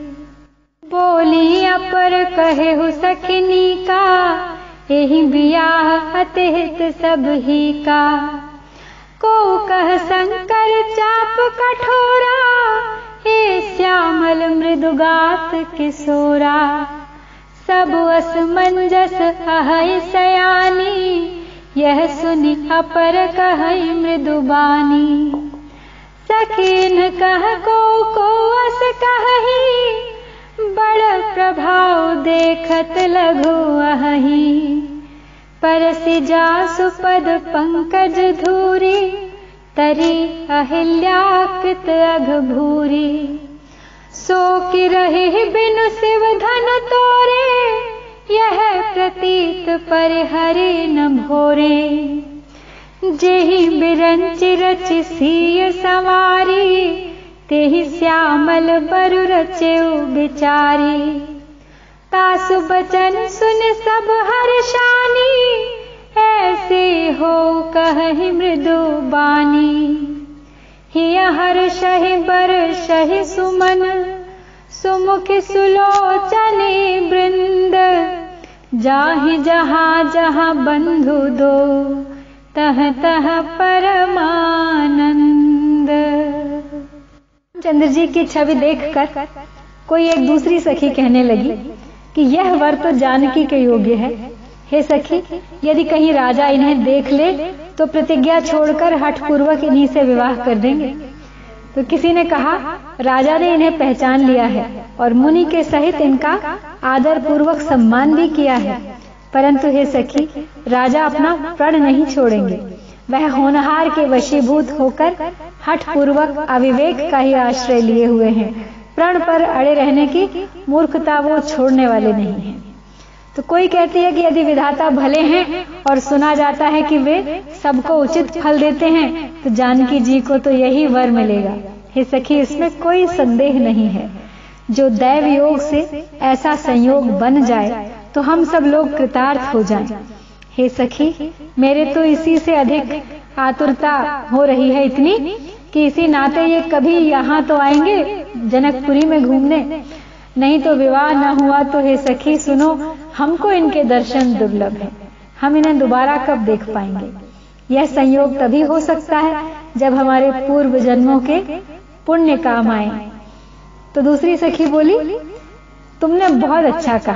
Speaker 2: बोली अपर कहेहु सखिनी का, एहि बियाह अतिहित सब ही का। को कह शंकर चाप कठोरा, हे श्यामल मृदुगात किशोरा। सब असमंजस अहै सयानी, यह सुनि अपर कहै मृदुबानी। सखीन कह को को अस कहही, बड़ प्रभाव देखत लघु अहि। परसि जासु पद पंकज धूरी, तरी अहिल्या कृत अघ भूरी। सो कि रहे बिनु शिव धन तोरे, यह प्रतीत परिहरि न भोरे। जेहि बिरंच रचि सिय सवारी, तेहि श्यामल बरु रचेउ बिचारी। तासु बचन सुन सब हर्षानी, ऐसे हो कहहि मृदु बानी। हिय हर्षहि बरषहि सुमन, सुमुखि सुलोचनी वृंद। जाहि जहाँ जहाँ बंधु दो, तह तह परमानंद।
Speaker 1: चंद्र जी की छवि देखकर कोई एक दूसरी सखी कहने लगी कि यह वर तो जानकी के योग्य है। हे सखी, यदि कहीं राजा इन्हें देख ले तो प्रतिज्ञा छोड़कर हठपूर्वक इन्हीं से विवाह कर देंगे। तो किसी ने कहा, राजा ने इन्हें पहचान लिया है और मुनि के सहित इनका आदर पूर्वक सम्मान भी किया है। परंतु हे सखी, राजा अपना प्रण नहीं छोड़ेंगे। वह होनहार के वशीभूत होकर हठपूर्वक अविवेक का ही आश्रय लिए हुए हैं। प्रण पर अड़े रहने की मूर्खता वो छोड़ने वाले नहीं हैं। तो कोई कहती है कि यदि विधाता भले हैं और सुना जाता है कि वे सबको उचित फल देते हैं, तो जानकी जी को तो यही वर मिलेगा। हे सखी, इसमें कोई संदेह नहीं है। जो दैव योग से ऐसा संयोग बन जाए तो हम सब लोग कृतार्थ हो जाएं। हे सखी, मेरे तो इसी से अधिक आतुरता हो रही है इतनी कि इसी नाते ये कभी यहाँ तो आएंगे जनकपुरी में घूमने, नहीं तो विवाह न हुआ तो हे सखी सुनो, हमको इनके दर्शन दुर्लभ है। हम इन्हें दोबारा कब देख पाएंगे? यह संयोग तभी हो सकता है जब हमारे पूर्व जन्मों के पुण्य काम आए। तो दूसरी सखी बोली, तुमने बहुत अच्छा कहा,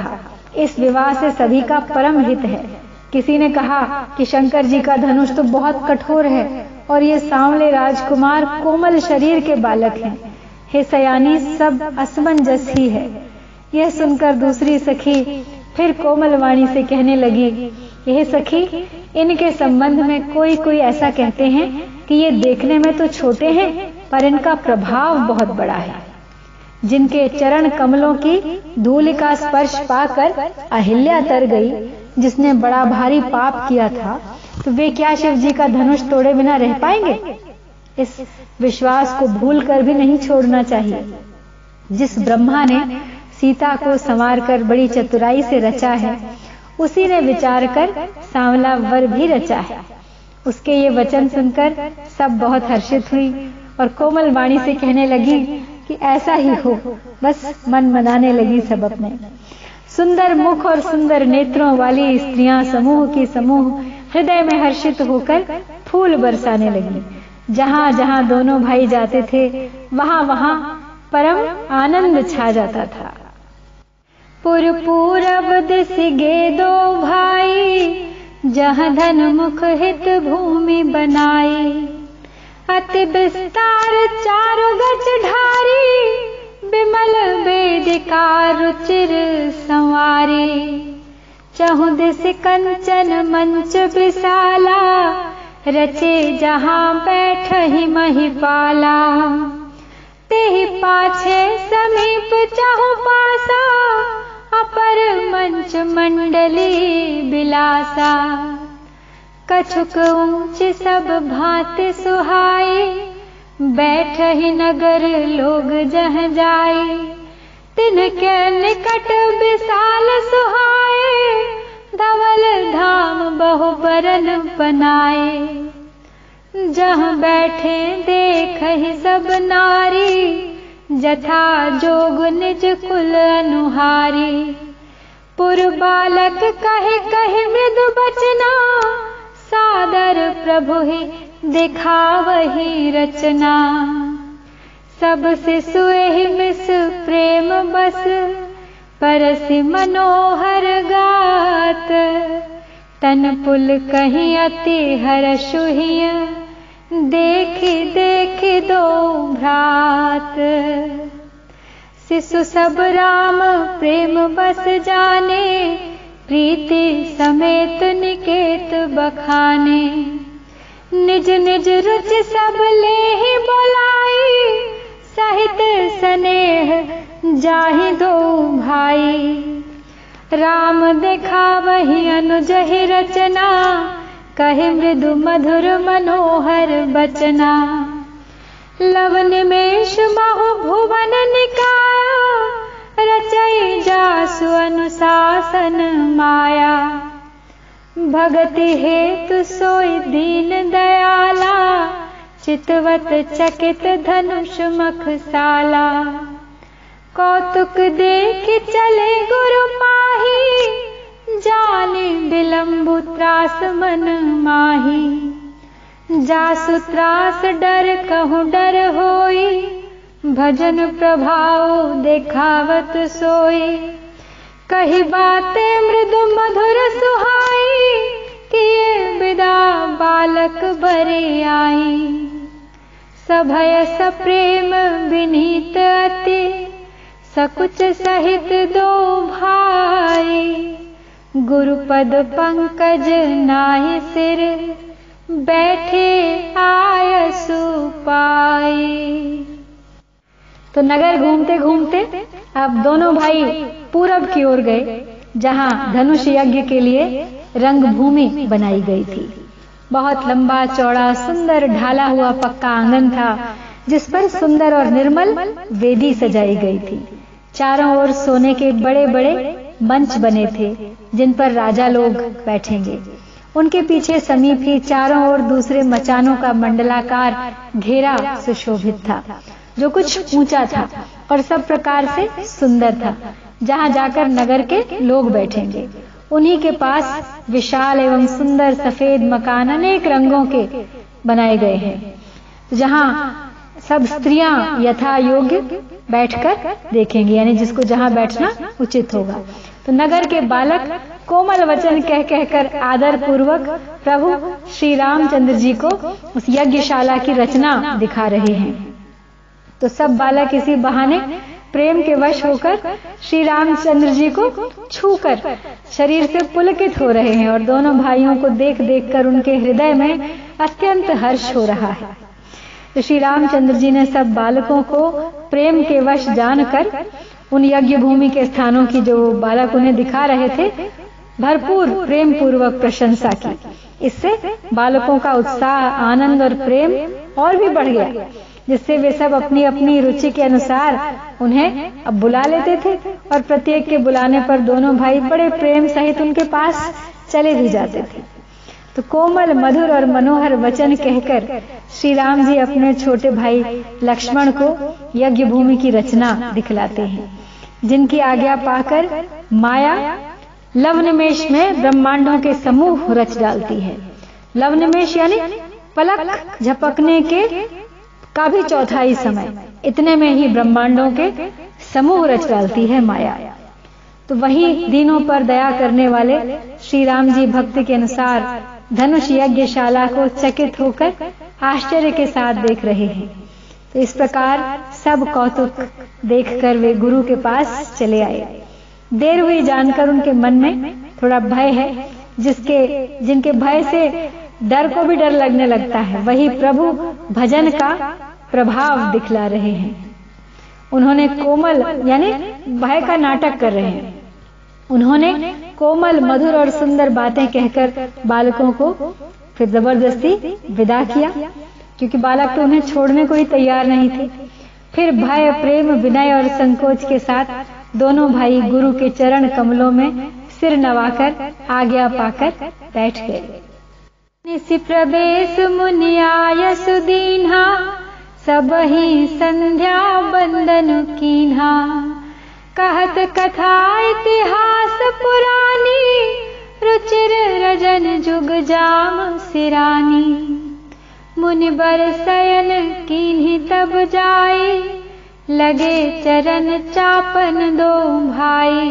Speaker 1: इस विवाह से सभी का परम हित है। किसी ने कहा कि शंकर जी का धनुष तो बहुत कठोर है और ये सांवले राजकुमार कोमल शरीर के बालक हैं। हे सयानी, सब असमंजस ही है। यह सुनकर दूसरी सखी फिर कोमल वाणी से कहने लगी, यह सखी, इनके संबंध में कोई कोई ऐसा कहते हैं कि ये देखने में तो छोटे हैं पर इनका प्रभाव बहुत बड़ा है। जिनके चरण कमलों की धूलि का स्पर्श पाकर अहिल्या तर गई, जिसने बड़ा भारी पाप किया था, तो वे क्या शिव जी का धनुष तोड़े बिना रह पाएंगे? इस विश्वास को भूल कर भी नहीं छोड़ना चाहिए। जिस ब्रह्मा ने सीता को संवार कर बड़ी चतुराई से रचा है, उसी ने विचार कर सांवला वर भी रचा है। उसके ये वचन सुनकर सब बहुत हर्षित हुई और कोमल वाणी से कहने लगी कि ऐसा ही हो। बस मन मनाने लगी सब अपने। सुंदर मुख और सुंदर नेत्रों वाली स्त्रियां समूह की समूह हृदय में हर्षित होकर फूल बरसाने लगी। जहां जहां दोनों भाई जाते थे, वहां वहां परम आनंद छा जाता था। पुर पूरब दिस गे दो भाई, जहाँ धन मुख हित भूमि बनाई। अति विस्तार चारु गज ढारी, बिमल वेदिका रुचिर संवारी। चहु दिस कंचन मंच विशाला, रचे जहाँ बैठहि महिपाला। तेहि पाछे समीप चहु पासा, अपर मंच मंडली बिलासा। कछुक ऊंच सब भांति सुहाई, बैठहि नगर लोग जह जाई। तिनके निकट विशाल सुहाए, धवल धाम बहु बरन बनाए। जहाँ बैठे देखहि सब नारी, जथा जोग निज कुल अनुहारी। पुर बालक कहे कहे मृदु बचना, सादर प्रभु ही दिखावहि रचना। सब शिशुएहि मिस प्रेम बस, परसि मनोहर गात। तन पुल कहीं अति हर्षुहिय, देखि देखि दो भ्रात। शिशु सब राम प्रेम बस जाने, प्रीति समेत निकेत बखाने। निज निज रुचि सब लेहि बोलाई, सहित स्नेह जाहि दो भाई। राम दिखावहि अनुजहि रचना, कहे मृदु मधुर मनोहर बचना। लव निमेष बहु भुवन निकाया, रचई जासु अनुशासन माया। भगति हेतु सोई दीन दयाला, चितवत चकित धनुष मखसाला। कौतुक देख चले गुरु पाही, जाने विलंबु त्रास मन माही। जासु त्रास डर कहूँ डर होई, भजन प्रभाव देखावत सोई। कही बातें मृदु मधुर सुहाई, किए विदा बालक बरे आई। सभय सप्रेम विनीत अति, सकुच सहित दो भाई। गुरुपद पंकज नाहि सिर, बैठे आयसु पाई। तो नगर घूमते घूमते अब दोनों भाई पूरब की ओर गए, जहां धनुष यज्ञ के लिए रंगभूमि बनाई गई थी। बहुत लंबा चौड़ा सुंदर ढाला हुआ पक्का आंगन था, जिस पर सुंदर और निर्मल वेदी सजाई गई थी। चारों ओर सोने के बड़े बड़े मंच बने थे, जिन पर राजा लोग बैठेंगे। उनके पीछे समीप ही चारों ओर दूसरे मचानों का मंडलाकार घेरा सुशोभित था, जो कुछ ऊंचा था और सब प्रकार से सुंदर था, जहां जाकर नगर के लोग बैठेंगे। उन्हीं के पास विशाल एवं सुंदर सफेद मकान अनेक रंगों के बनाए गए हैं, जहां सब स्त्रियां यथा योग्य बैठकर देखेंगी, यानी जिसको जहां बैठना उचित होगा। तो नगर के बालक कोमल वचन कह कहकर आदर पूर्वक प्रभु श्री रामचंद्र जी को उस यज्ञशाला की रचना दिखा रहे हैं। तो सब बालक इसी बहाने प्रेम के वश होकर श्री रामचंद्र जी को छूकर शरीर से पुलकित हो रहे हैं और दोनों भाइयों को देख देख कर उनके हृदय में अत्यंत हर्ष हो रहा है। तो श्री रामचंद्र जी ने सब बालकों को प्रेम के वश जानकर उन यज्ञ भूमि के स्थानों की जो बालक उन्हें दिखा रहे थे भरपूर प्रेम पूर्वक प्रशंसा की। इससे बालकों का उत्साह, आनंद और प्रेम और भी बढ़ गया, जिससे वे सब अपनी अपनी रुचि के अनुसार उन्हें अब बुला लेते थे और प्रत्येक के बुलाने पर दोनों भाई बड़े प्रेम सहित उनके पास चले भी जाते थे। तो कोमल, मधुर और मनोहर वचन कहकर श्री राम जी अपने छोटे भाई लक्ष्मण को यज्ञ भूमि की रचना दिखलाते हैं, जिनकी आज्ञा पाकर माया लवनिमेष में ब्रह्मांडों के समूह रच डालती है। लवनिमेष यानी पलक झपकने के का भी चौथाई समय, इतने में ही ब्रह्मांडों के समूह रच डालती है माया। तो वही दीनों पर दया करने वाले श्री राम जी भक्ति के अनुसार धनुष यज्ञशाला को चकित होकर आश्चर्य के साथ देख रहे हैं। तो इस प्रकार सब कौतुक देखकर वे गुरु के पास चले आए। देर हुई जानकर उनके मन में थोड़ा भय है, जिसके जिनके भय से डर को भी डर लगने लगता है, वही प्रभु भजन का प्रभाव दिखला रहे हैं। उन्होंने कोमल यानी भय का नाटक कर रहे हैं। उन्होंने कोमल, मधुर और सुंदर बातें कहकर बालकों को फिर जबरदस्ती विदा किया, क्योंकि बालक तो उन्हें छोड़ने को ही तैयार नहीं थे। फिर भय, प्रेम, विनय और संकोच के साथ दोनों भाई गुरु के चरण कमलों में सिर नवाकर आज्ञा पाकर बैठ गए।
Speaker 2: निसि प्रवेश मुनि आय सुदीन्हा, सबहि संध्या बंदन कीन्हा। कहत कथा इतिहास पुरानी, रुचिर रजन जुग जाम सिरानी। मुनि बर शयन कीन्ही तब जाई, लगे चरण चापन दो भाई।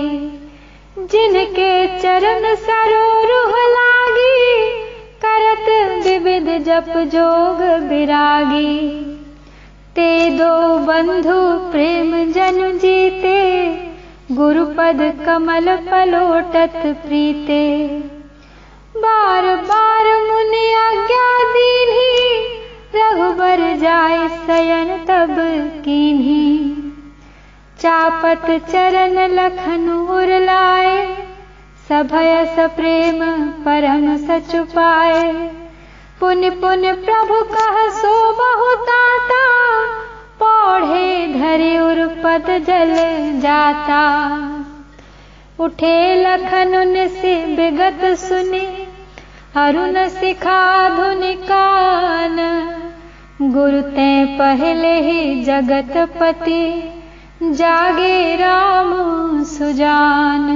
Speaker 2: जिनके चरण सरोरुह लागी, करत विविध जप जोग विरागी। ते दो बंधु प्रेम जन जीते, गुरुपद कमल पलोटत प्रीते। बार बार मुनि आज्ञा दीन्ही, रघुबर जाय शयन तब कीन्ही। चापत चरण लखन उर लाए, सभय सप्रेम परम सचुपाए। पुनि पुनि प्रभु कह सो बहुताता, पौढ़े धरि उर पद जल जाता। उठे लखन उनसे विगत सुनी, अरुण सिखा धुनि कान। गुरु ते पहले ही जगत पति, जागे राम सुजान।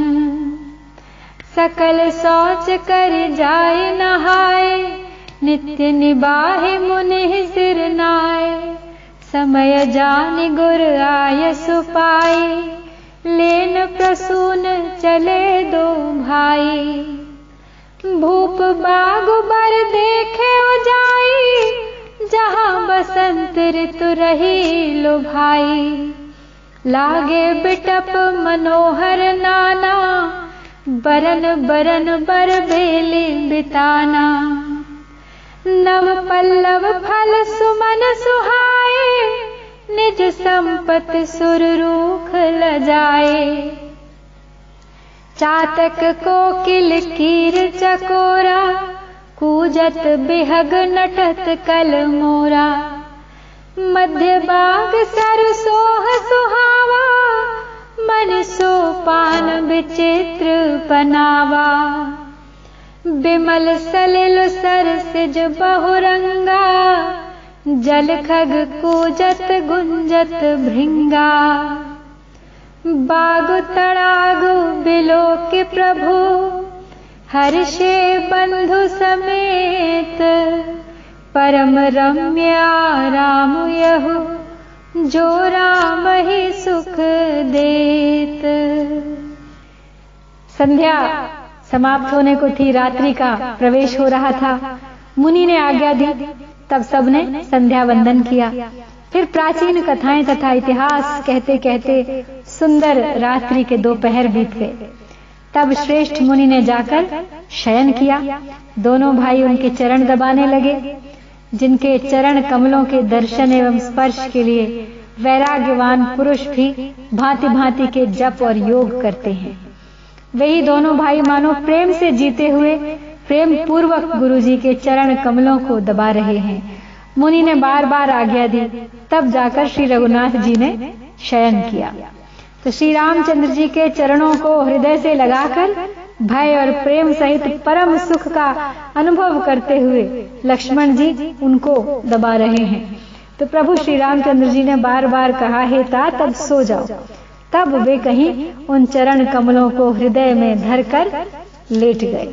Speaker 2: सकल सोच कर जाय नहाय, नित्य निबाहे मुनि सिर नाय। समय जानि गुर आय सुपाई, लेन प्रसून चले दो भाई। भूप बागु बर देखे जाई, जहाँ बसंत ऋतु रही लो भाई। लागे बिटप मनोहर नाना, बरन बरन बर बेली बिताना। नव पल्लव फल सुमन सुहाए, निज संपत सुर रूख लजाए। चातक कोकिल कीर चकोरा, कूजत बिहग नटत कल मोरा। मध्य बाग सरसोह सुहावा, मन सोपान विचित्र बनावा। बिमल सलिल सरसिज बहुरंगा, जल खग कूजत गुंजत भृंगा। बाग तड़ागु बिलोक प्रभु, हर्षे बंधु समेत। परम रम्या राम यहु, जो राम ही सुख देत।
Speaker 1: संध्या समाप्त होने को थी, रात्रि का प्रवेश हो रहा था। मुनि ने आज्ञा दी, तब सबने संध्या वंदन किया। फिर प्राचीन कथाएं तथा इतिहास कहते कहते सुंदर रात्रि के दोपहर बीत गए। तब श्रेष्ठ मुनि ने जाकर शयन किया। दोनों भाई उनके चरण दबाने लगे, जिनके चरण कमलों के दर्शन एवं स्पर्श के लिए वैराग्यवान पुरुष भी भांति भांति के जप और योग करते हैं। वही दोनों भाई मानो प्रेम से जीते हुए प्रेम पूर्वक गुरुजी के चरण कमलों को दबा रहे हैं। मुनि ने बार बार आज्ञा दी, तब जाकर श्री रघुनाथ जी ने शयन किया। तो श्री रामचंद्र जी के चरणों को हृदय से लगाकर भय और प्रेम सहित परम सुख का अनुभव करते हुए लक्ष्मण जी उनको दबा रहे हैं। तो प्रभु श्री रामचंद्र जी ने बार बार कहा, हे तात तब सो जाओ। तब वे कहीं उन चरण कमलों को हृदय में धरकर लेट गए।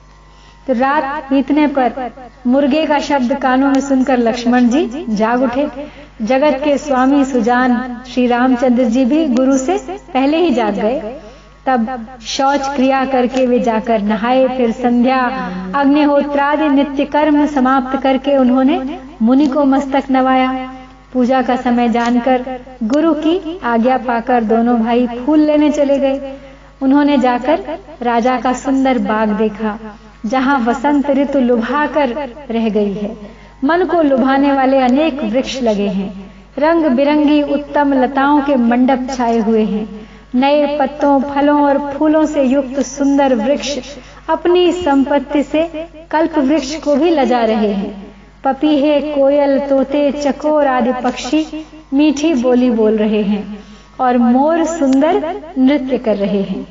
Speaker 1: तो रात बीतने पर मुर्गे का शब्द कानों में सुनकर लक्ष्मण जी जाग उठे। जगत के स्वामी सुजान श्री रामचंद्र जी भी गुरु से पहले ही जाग गए। तब शौच क्रिया करके वे जाकर नहाए। फिर संध्या अग्निहोत्रादि नित्य कर्म समाप्त करके उन्होंने मुनि को मस्तक नवाया। पूजा का समय जानकर गुरु की आज्ञा पाकर दोनों भाई फूल लेने चले गए। उन्होंने जाकर राजा का सुंदर बाग देखा, जहां वसंत ऋतु लुभा कर रह गई है। मन को लुभाने वाले अनेक वृक्ष लगे हैं। रंग बिरंगी उत्तम लताओं के मंडप छाए हुए हैं। नए पत्तों, फलों और फूलों से युक्त सुंदर वृक्ष अपनी संपत्ति से कल्प वृक्ष को भी लजा रहे हैं। पपीहे, कोयल, तोते, चकोर आदि पक्षी मीठी बोली बोल रहे हैं और मोर सुंदर नृत्य कर रहे हैं।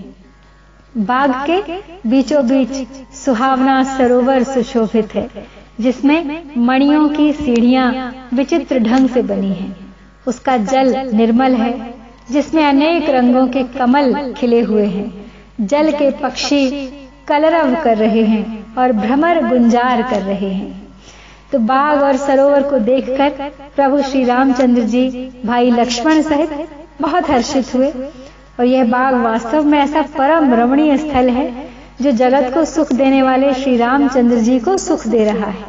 Speaker 1: बाग के बीचों बीच सुहावना सरोवर सुशोभित है, जिसमें मणियों की सीढ़ियां विचित्र ढंग से बनी हैं। उसका जल निर्मल है, जिसमें अनेक रंगों के कमल खिले हुए हैं। जल के पक्षी कलरव कर रहे हैं और भ्रमर गुंजार कर रहे हैं। तो बाग और सरोवर को देखकर प्रभु श्री रामचंद्र जी भाई लक्ष्मण सहित बहुत हर्षित हुए। और यह बाग वास्तव में ऐसा परम रमणीय स्थल है जो जगत को सुख देने वाले श्री रामचंद्र जी को सुख दे रहा है।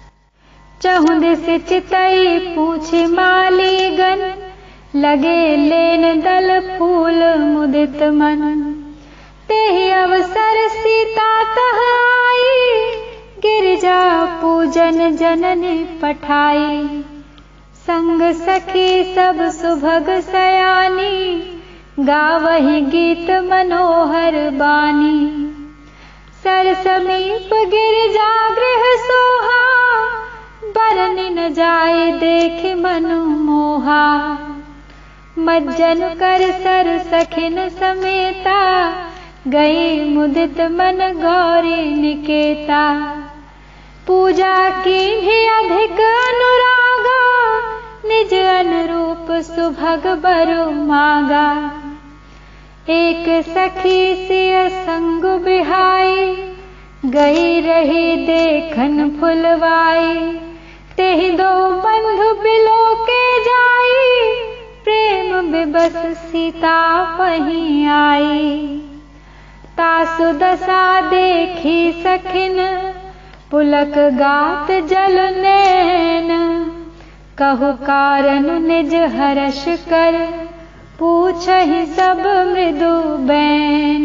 Speaker 2: चहुंद से चितई पूछे मालीगन, लगे लेन दल फूल मुदित मन। तेहि अवसर सीता तह आई, गिरजा पूजन जननी पठाई। संग सखी सब सुभग सयानी, गावहि गीत मनोहर बानी। सर समीप गिरजा गृह सोहा, बरनि न जाए देख मनु मोहा। मज्जन कर सर सखिन समेता, गई मुदित मन गौरी निकेता। पूजा कीन्हि अधिक अनुरागा, निज अनुरूप सुभग बरु मागा। एक सखी सिय संग बिहाई, गई रही देखन फुलवाई। तेहि दो बंधु बिलो के जाई, प्रेम विबस सीता पही आई। तासु दशा देखी सखिन, पुलक गात जल नैन। कहु कारण निज हर्ष कर, पूछहि सब मृदु बैन।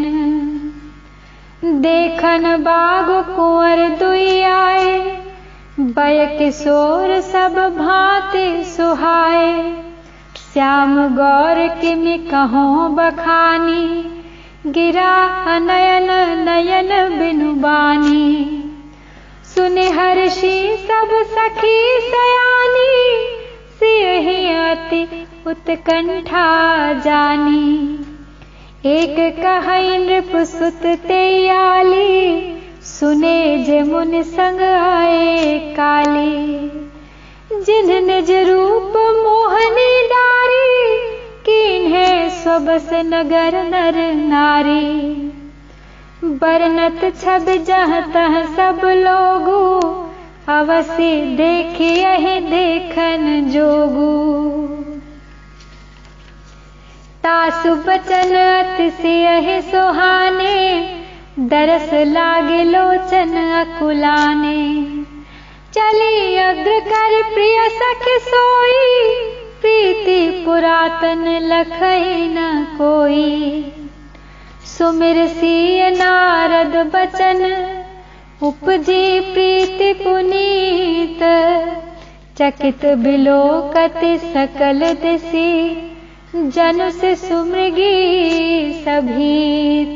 Speaker 2: देखन बाग कुंवर दुई आए, बय किशोर सब भांति सुहाए। श्याम गौर किमि कहो बखानी, गिरा नयन नयन बिनु बानी। सुनि हर्षि सब सखी सयानी, सियहि अति उत्कंठा जानी। एक कहै नृप सुत तेयाली, सुने जे मुनि संग आए काली। जिन्ह निज रूप मोहनी डारी, कीन्हे स्वबस नगर नर नारी। बरनत छब जह तह सब लोगू, अवसि देखियहि देखन जोगू। तास जासु बचन अतिशय सुहाने, दरस लागे लोचन अकुलाने। चली अग्र कर प्रिय सखी सोई, प्रीति पुरातन लखई न कोई। सुमिर सिय नारद बचन, उपजी प्रीति पुनीत। चकित बिलोकति सकल दिशि, जनु से सुमृगी सभीत।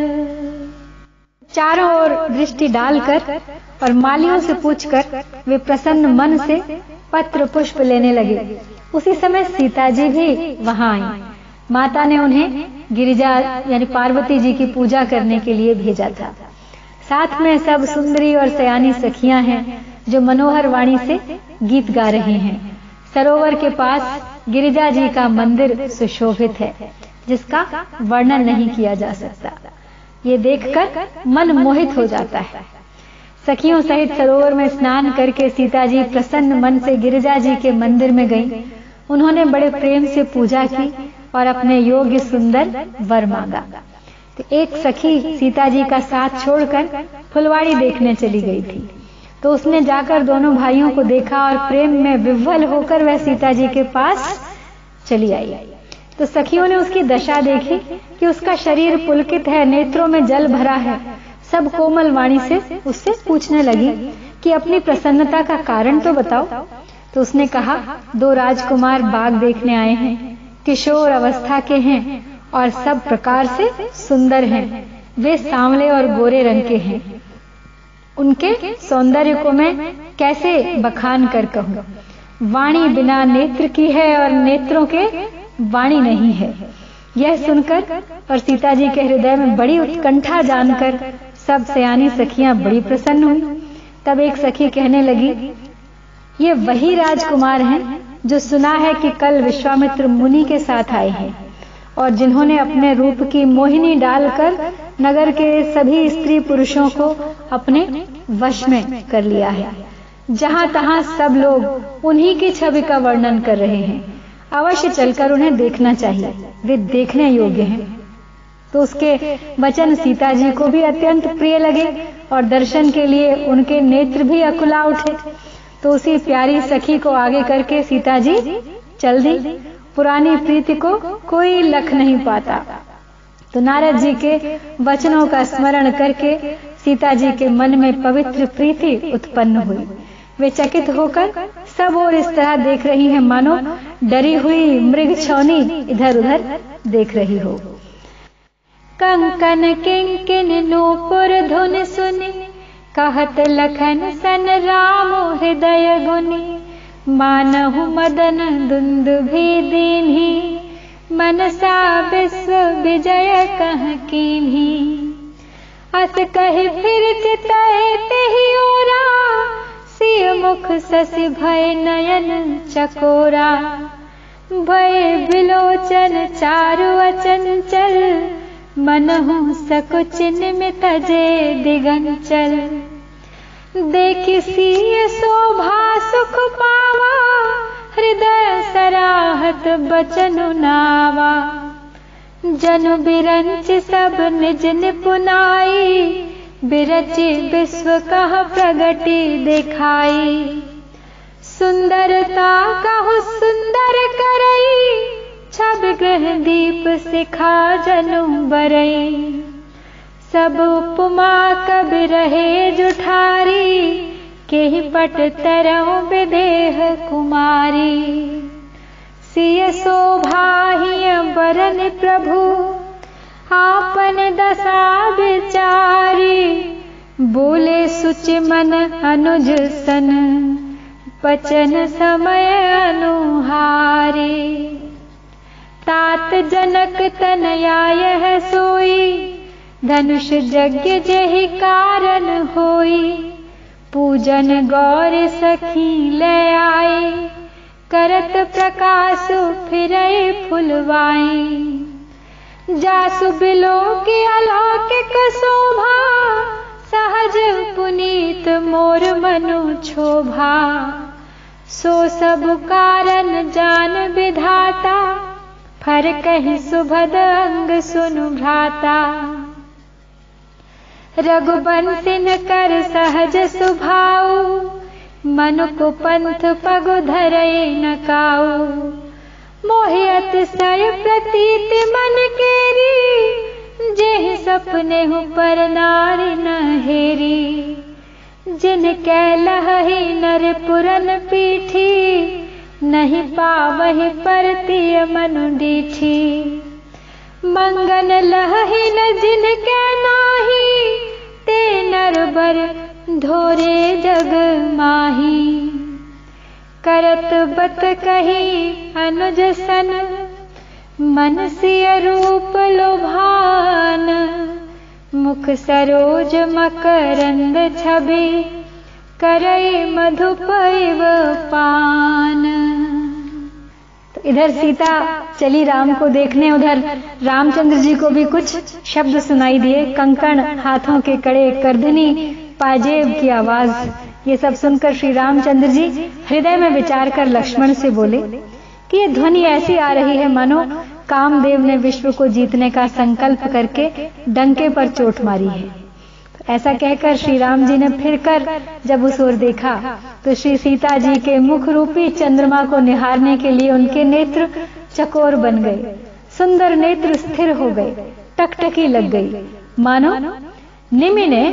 Speaker 1: चारों ओर दृष्टि डालकर और मालियों से पूछकर वे प्रसन्न मन से पत्र पुष्प लेने लगे। उसी समय सीता जी भी वहां आई। माता ने उन्हें गिरिजा यानी पार्वती जी की पूजा करने के लिए भेजा था। साथ में सब सुंदरी और सयानी सखियां हैं जो मनोहर वाणी से गीत गा रही हैं। सरोवर के पास गिरिजा जी का मंदिर सुशोभित है, जिसका वर्णन नहीं किया जा सकता। ये देखकर मन मोहित हो जाता है। सखियों सहित सरोवर में स्नान करके सीता जी प्रसन्न मन से गिरिजा जी के मंदिर में गईं। उन्होंने बड़े प्रेम से पूजा की और अपने योग्य सुंदर वर मांगा। तो एक सखी सीता जी का साथ छोड़कर फुलवाड़ी देखने चली गई थी। तो उसने जाकर दोनों भाइयों को देखा और प्रेम में विह्वल होकर वह सीता जी के पास चली आई। तो सखियों ने उसकी दशा देखी कि उसका शरीर पुलकित है, नेत्रों में जल भरा है। सब कोमल वाणी से उससे पूछने लगी कि अपनी प्रसन्नता का कारण तो बताओ। तो उसने कहा, दो राजकुमार बाग देखने आए हैं, किशोर अवस्था के हैं और सब प्रकार से सुंदर हैं। वे सांवले और गोरे रंग के हैं। उनके सौंदर्य को मैं कैसे बखान कर कहूं। वाणी बिना नेत्र की है और नेत्रों के वाणी नहीं है। यह सुनकर और सीता जी के हृदय में बड़ी उत्कंठा जानकर सब सयानी सखियां बड़ी प्रसन्न हुई। तब एक सखी कहने लगी, ये वही राजकुमार हैं जो सुना है कि कल विश्वामित्र मुनि के साथ आए हैं और जिन्होंने अपने रूप की मोहिनी डालकर नगर के सभी स्त्री पुरुषों को अपने वश में कर लिया है। जहां तहां सब लोग उन्हीं की छवि का वर्णन कर रहे हैं। अवश्य चलकर उन्हें देखना चाहिए, वे देखने योग्य हैं। तो उसके वचन सीता जी को भी अत्यंत प्रिय लगे और दर्शन के लिए उनके नेत्र भी अकुला उठे। तो उसी प्यारी सखी को आगे करके सीता जी चल दी। पुरानी प्रीति को कोई लख नहीं पाता। तो नारद जी के वचनों का स्मरण करके सीता जी के मन में पवित्र प्रीति उत्पन्न हुई। वे चकित होकर सब और इस तरह देख रही हैं मानो डरी हुई मृग छौनी इधर उधर देख रही हो।
Speaker 2: कंकन किंकिन नूपुर धुन सुनी, कहत लखन सन राम हृदय गुनी। मानहु मदन दुंदुभि दीन्ही, मनसा विश्व विजय कह कीन्ही। अस कहि फिर चितय तेहि ओरा, सिय मुख शशि भय नयन चकोरा। भय बिलोचन चारु अचंचल, मनहु सकुचिन में तजे दिगंचल। देखि सिय शोभा सुख पावा, हृदय सराहत बचनु नावा। जनु बिरंच सब निज निपुनाई, बिरचि विश्व कह प्रगति दिखाई। सुंदरता कहु सुंदर करई, छवि ग्रह दीप सिखा जनु बरई। सब उपमा कबि रहे जुठारी, केहि पट तरहु विदेह कुमारी। सिय शोभाहि बरन प्रभु, आपन दशा विचारी। बोले सुचि मन अनुज सन, बचन समय अनुहारी। तात जनक तनया यह सोई, धनुष यज्ञ जेहि कारण होई। पूजन गौर सखी ले आई, करत प्रकाश फिरई फुलवाई। जासु बिलो की अलौकिक शोभा, सहज पुनीत मोर मनु क्षोभा। सो सब कारण जान विधाता, फर कहीं सुभद अंग सुनु भ्राता। रघुबंसिन कर सहज सुभाऊ, मनु को पंथ पगु धरई न काऊ। मोहि अतिशय प्रतीत मन केरी, जेहि सपने हूँ पर नारी न हेरी। जिन कै लहहि नर पुरन पीठी, नहीं पावहि परतिय मनु डीठी। मंगन लहहि न जिन कै नाही, ते नर बर धोरे जग माही। करत बत कही अनुज सन, मन सिय रूप लोभान। मुख सरोज मकरंद छवि, करई मधुपैव पान।
Speaker 1: तो इधर सीता चली राम को देखने, उधर रामचंद्र जी को भी कुछ शब्द सुनाई दिए। कंकण, हाथों के कड़े, करधनी, पाजेब की आवाज, ये सब सुनकर श्री रामचंद्र जी हृदय में विचार कर लक्ष्मण से बोले कि ये ध्वनि ऐसी आ रही है मानो कामदेव ने विश्व को जीतने का संकल्प करके डंके पर चोट मारी है। तो ऐसा कहकर श्री राम जी ने फिर कर जब उस ओर देखा तो श्री सीता जी के मुख रूपी चंद्रमा को निहारने के लिए उनके नेत्र चकोर बन गए, सुंदर नेत्र स्थिर हो गए, टकटकी लग गई, मानो निमि ने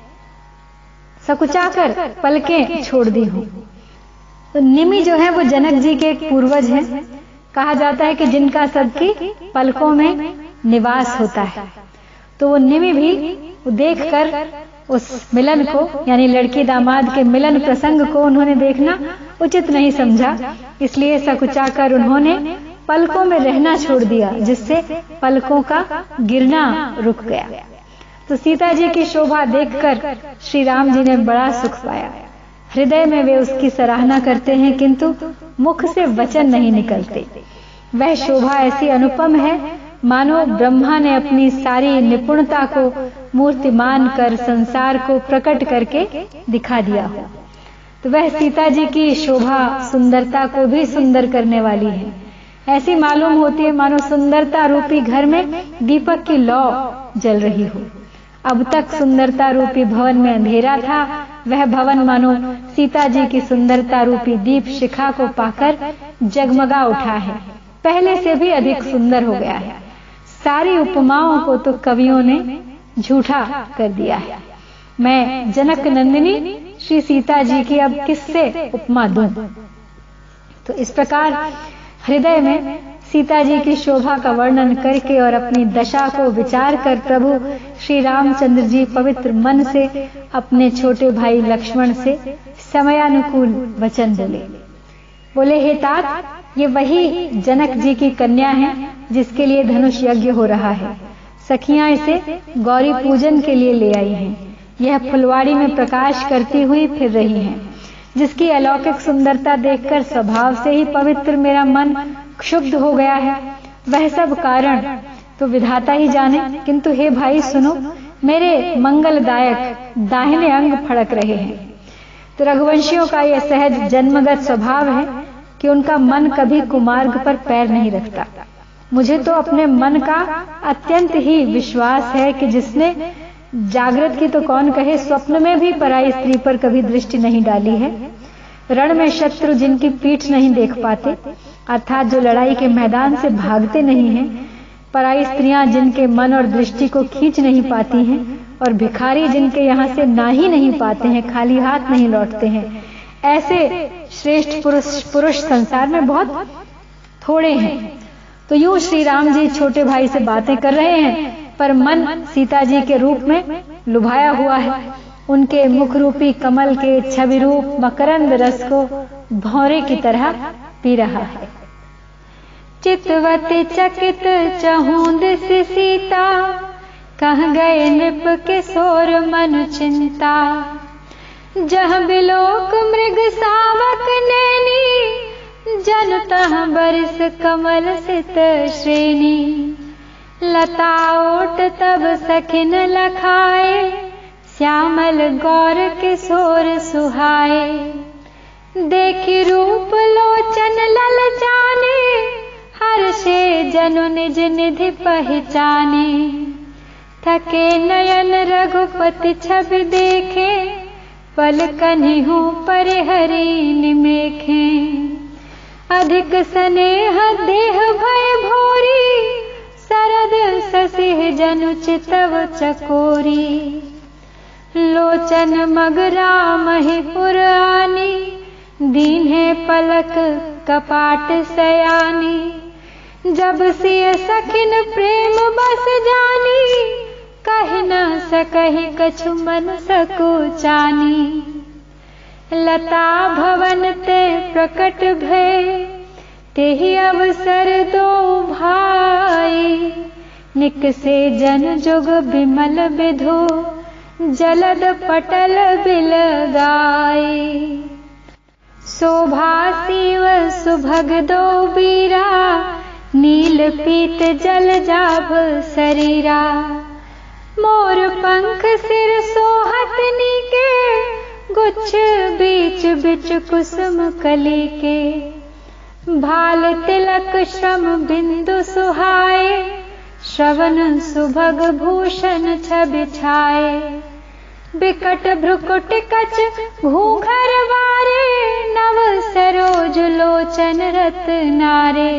Speaker 1: सकुचाकर पलकें छोड़ दी हो। तो निमि जो है वो जनक जी के एक पूर्वज हैं। कहा जाता है कि जिनका सबकी पलकों में निवास होता है। तो वो निमि भी देखकर उस मिलन को, यानी लड़की दामाद के मिलन प्रसंग को उन्होंने देखना उचित नहीं समझा, इसलिए सकुचाकर उन्होंने पलकों में रहना छोड़ दिया, जिससे पलकों का गिरना रुक गया। तो सीता जी की शोभा देखकर श्री राम जी ने बड़ा सुख पाया। हृदय में वे उसकी सराहना करते हैं, किंतु मुख से वचन नहीं निकलते। वह शोभा ऐसी अनुपम है मानो ब्रह्मा ने अपनी सारी निपुणता को मूर्तिमान कर संसार को प्रकट करके दिखा दिया हो। तो वह सीता जी की शोभा सुंदरता को भी सुंदर करने वाली है। ऐसी मालूम होती है मानो सुंदरता रूपी घर में दीपक की लौ जल रही हो। अब तक सुंदरता रूपी भवन में अंधेरा था, वह भवन मानो सीता जी की सुंदरता रूपी दीप शिखा को पाकर जगमगा उठा है, पहले से भी अधिक सुंदर हो गया है। सारी उपमाओं को तो कवियों ने झूठा कर दिया है। मैं जनक नंदिनी श्री सीता जी की अब किससे उपमा दूं? तो इस प्रकार हृदय में सीता जी की शोभा का वर्णन करके और अपनी दशा को विचार कर प्रभु श्री रामचंद्र जी पवित्र मन से अपने छोटे भाई लक्ष्मण से समयानुकूल वचन बोले। बोले, हे तात, ये वही जनक जी की कन्या है जिसके लिए धनुष यज्ञ हो रहा है। सखियां इसे गौरी पूजन के लिए ले आई हैं। यह फुलवाड़ी में प्रकाश करती हुई फिर रही हैं, जिसकी अलौकिक सुंदरता देखकर स्वभाव से ही पवित्र मेरा मन क्षुब्ध हो गया है। वह सब कारण तो विधाता ही जाने, किंतु हे भाई सुनो, मेरे मंगलदायक दाहिने अंग फड़क रहे हैं। तो रघुवंशियों का यह सहज जन्मगत स्वभाव है कि उनका मन कभी कुमार्ग पर पैर नहीं रखता। मुझे तो अपने मन का अत्यंत ही विश्वास है कि जिसने जागृत की तो कौन कहे, स्वप्न में भी पराई स्त्री पर कभी दृष्टि नहीं डाली है। रण में शत्रु जिनकी पीठ नहीं देख पाते, अर्थात जो लड़ाई के मैदान से भागते नहीं हैं, पराई स्त्रियां जिनके मन और दृष्टि को खींच नहीं पाती हैं, और भिखारी जिनके यहाँ से ना ही नहीं पाते हैं, खाली हाथ नहीं लौटते हैं, ऐसे श्रेष्ठ पुरुष पुरुष संसार में बहुत थोड़े हैं। तो यूं श्री राम जी छोटे भाई से बातें कर रहे हैं, पर मन सीता जी के रूप में लुभाया हुआ है। उनके मुख रूपी कमल के छवि रूप मकरंद रस को भौरे की तरह पी रहा है। चितवती चकित चहूंद से सीता, कह गए नृप के सोर मन चिंता। जह बिलोक मृग सावक नैनी, जन तह बरिस कमल सित श्रेणी। लता ओट तब सखिन लखाए, श्यामल गौर के सोर सुहाए। देखी रूप लोचन लल जाने, हर्षे
Speaker 2: जनु निज निधि पहचाने, थके नयन रघुपति छवि देखे, पल कन्हु परिहरि निमेखे। अधिक स्नेह देह भय भोरी, सरद ससिह जनु चितव चकोरी। लोचन मगरा महिपुर आनी, दीन्हे पलक कपाट सयानी। जब सिय सखिन प्रेम बस जानी, कहि न सकहि कछु मन सकुचानी। लता भवन ते प्रकट भय, तेहि अवसर दो भाई। निकसे जन जुग बिमल विधु, जलद पटल बिल गाई। शोभा शिव सुभग दो बीरा, नील पीत जल जाभ शरीरा। मोर पंख सिर सोहत नीके, गुच्छ बीच बीच कुसुम कली के। भाल तिलक श्रम बिंदु सुहाए, श्रवण सुभग भूषण छवि छाए। बिकट भ्रुकुट कच घूंघर वारे, नव सरोज लोचन रत्नारे।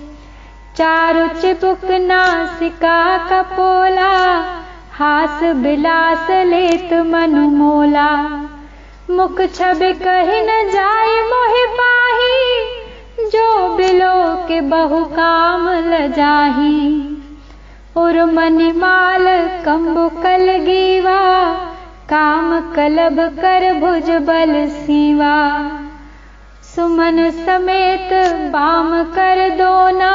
Speaker 2: चारु चिबुक नासिका कपोला, हास बिलास लेत मनु मोला। मुख छवि कहि न जाय मोहि पाही, जो बिलो के बहु काम लजाही। उर मणिमाल कंबु कलगीवा, काम कलब कर भुज बल सीवा। सुमन समेत बाम कर दोना,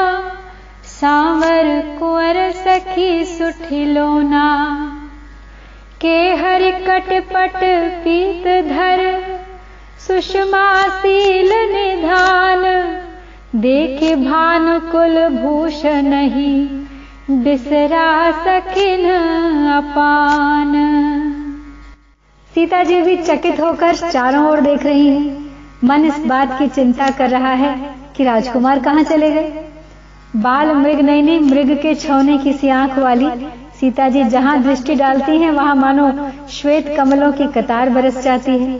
Speaker 2: सांवर कुंवर सखी सुठी लोना। के हरि कटपट पीत धर, सुषमा सील निधान। देखे भानुकुल भूषणहि, बिसरा सखिन अपान।
Speaker 1: सीता जी भी चकित होकर चारों ओर देख रही हैं। मन इस बात की चिंता कर रहा है कि राजकुमार कहाँ चले गए। बाल मृग नयनी, मृग के छौने की सी आंख वाली सीता जी जहां दृष्टि डालती हैं, वहां मानो श्वेत कमलों की कतार बरस जाती है।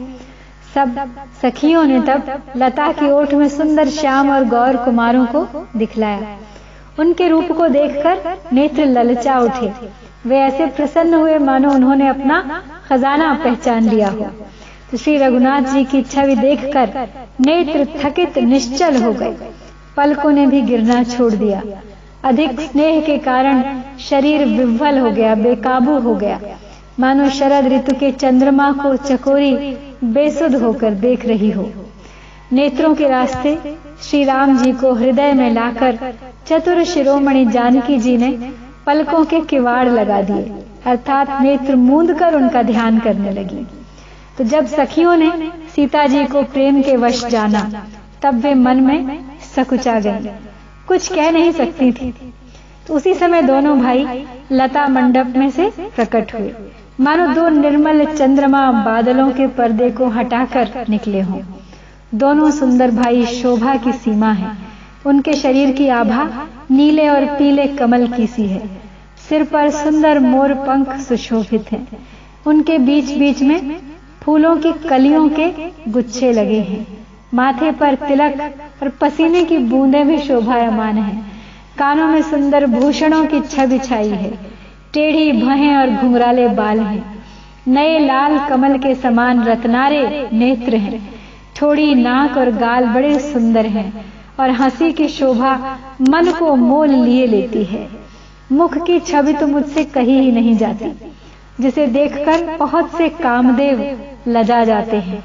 Speaker 1: सब सखियों ने तब लता की ओठ में सुंदर श्याम और गौर कुमारों को दिखलाया। उनके रूप को देखकर नेत्र ललचा उठे। वे ऐसे प्रसन्न हुए मानो उन्होंने अपना खजाना पहचान लिया हो। तो श्री रघुनाथ जी की छवि देखकर नेत्र थकित निश्चल हो गए। पलकों ने भी गिरना छोड़ दिया। अधिक स्नेह के कारण शरीर विह्वल हो गया, बेकाबू हो गया, मानो शरद ऋतु के चंद्रमा को चकोरी बेसुध होकर देख रही हो। नेत्रों के रास्ते श्री राम जी को हृदय में लाकर चतुर शिरोमणि जानकी जी ने पलकों के किवाड़ लगा दिए, अर्थात नेत्र मूंद कर उनका ध्यान करने लगी। तो जब सखियों ने सीता जी को प्रेम के वश जाना, तब वे मन में सकुचा गई, कुछ कह नहीं सकती थी। तो उसी समय दोनों भाई लता मंडप में से प्रकट हुए, मानो दो निर्मल चंद्रमा बादलों के पर्दे को हटाकर निकले हों। दोनों सुंदर भाई शोभा की सीमा है। उनके शरीर की आभा नीले और पीले कमल की सी है। सिर पर सुंदर मोर पंख सुशोभित हैं। उनके बीच बीच में फूलों की कलियों के गुच्छे लगे हैं। माथे पर तिलक और पसीने की बूंदें भी शोभायमान हैं। कानों में सुंदर भूषणों की छवि छाई है। टेढ़ी भवें और घुंघराले बाल हैं। नए लाल कमल के समान रत्नारे नेत्र हैं। ठोड़ी नाक और गाल बड़े सुंदर हैं और हंसी की शोभा मन को मोल लिए लेती है। मुख की छवि तो मुझसे कही ही नहीं जाती, जिसे देखकर बहुत से कामदेव लजा जाते हैं।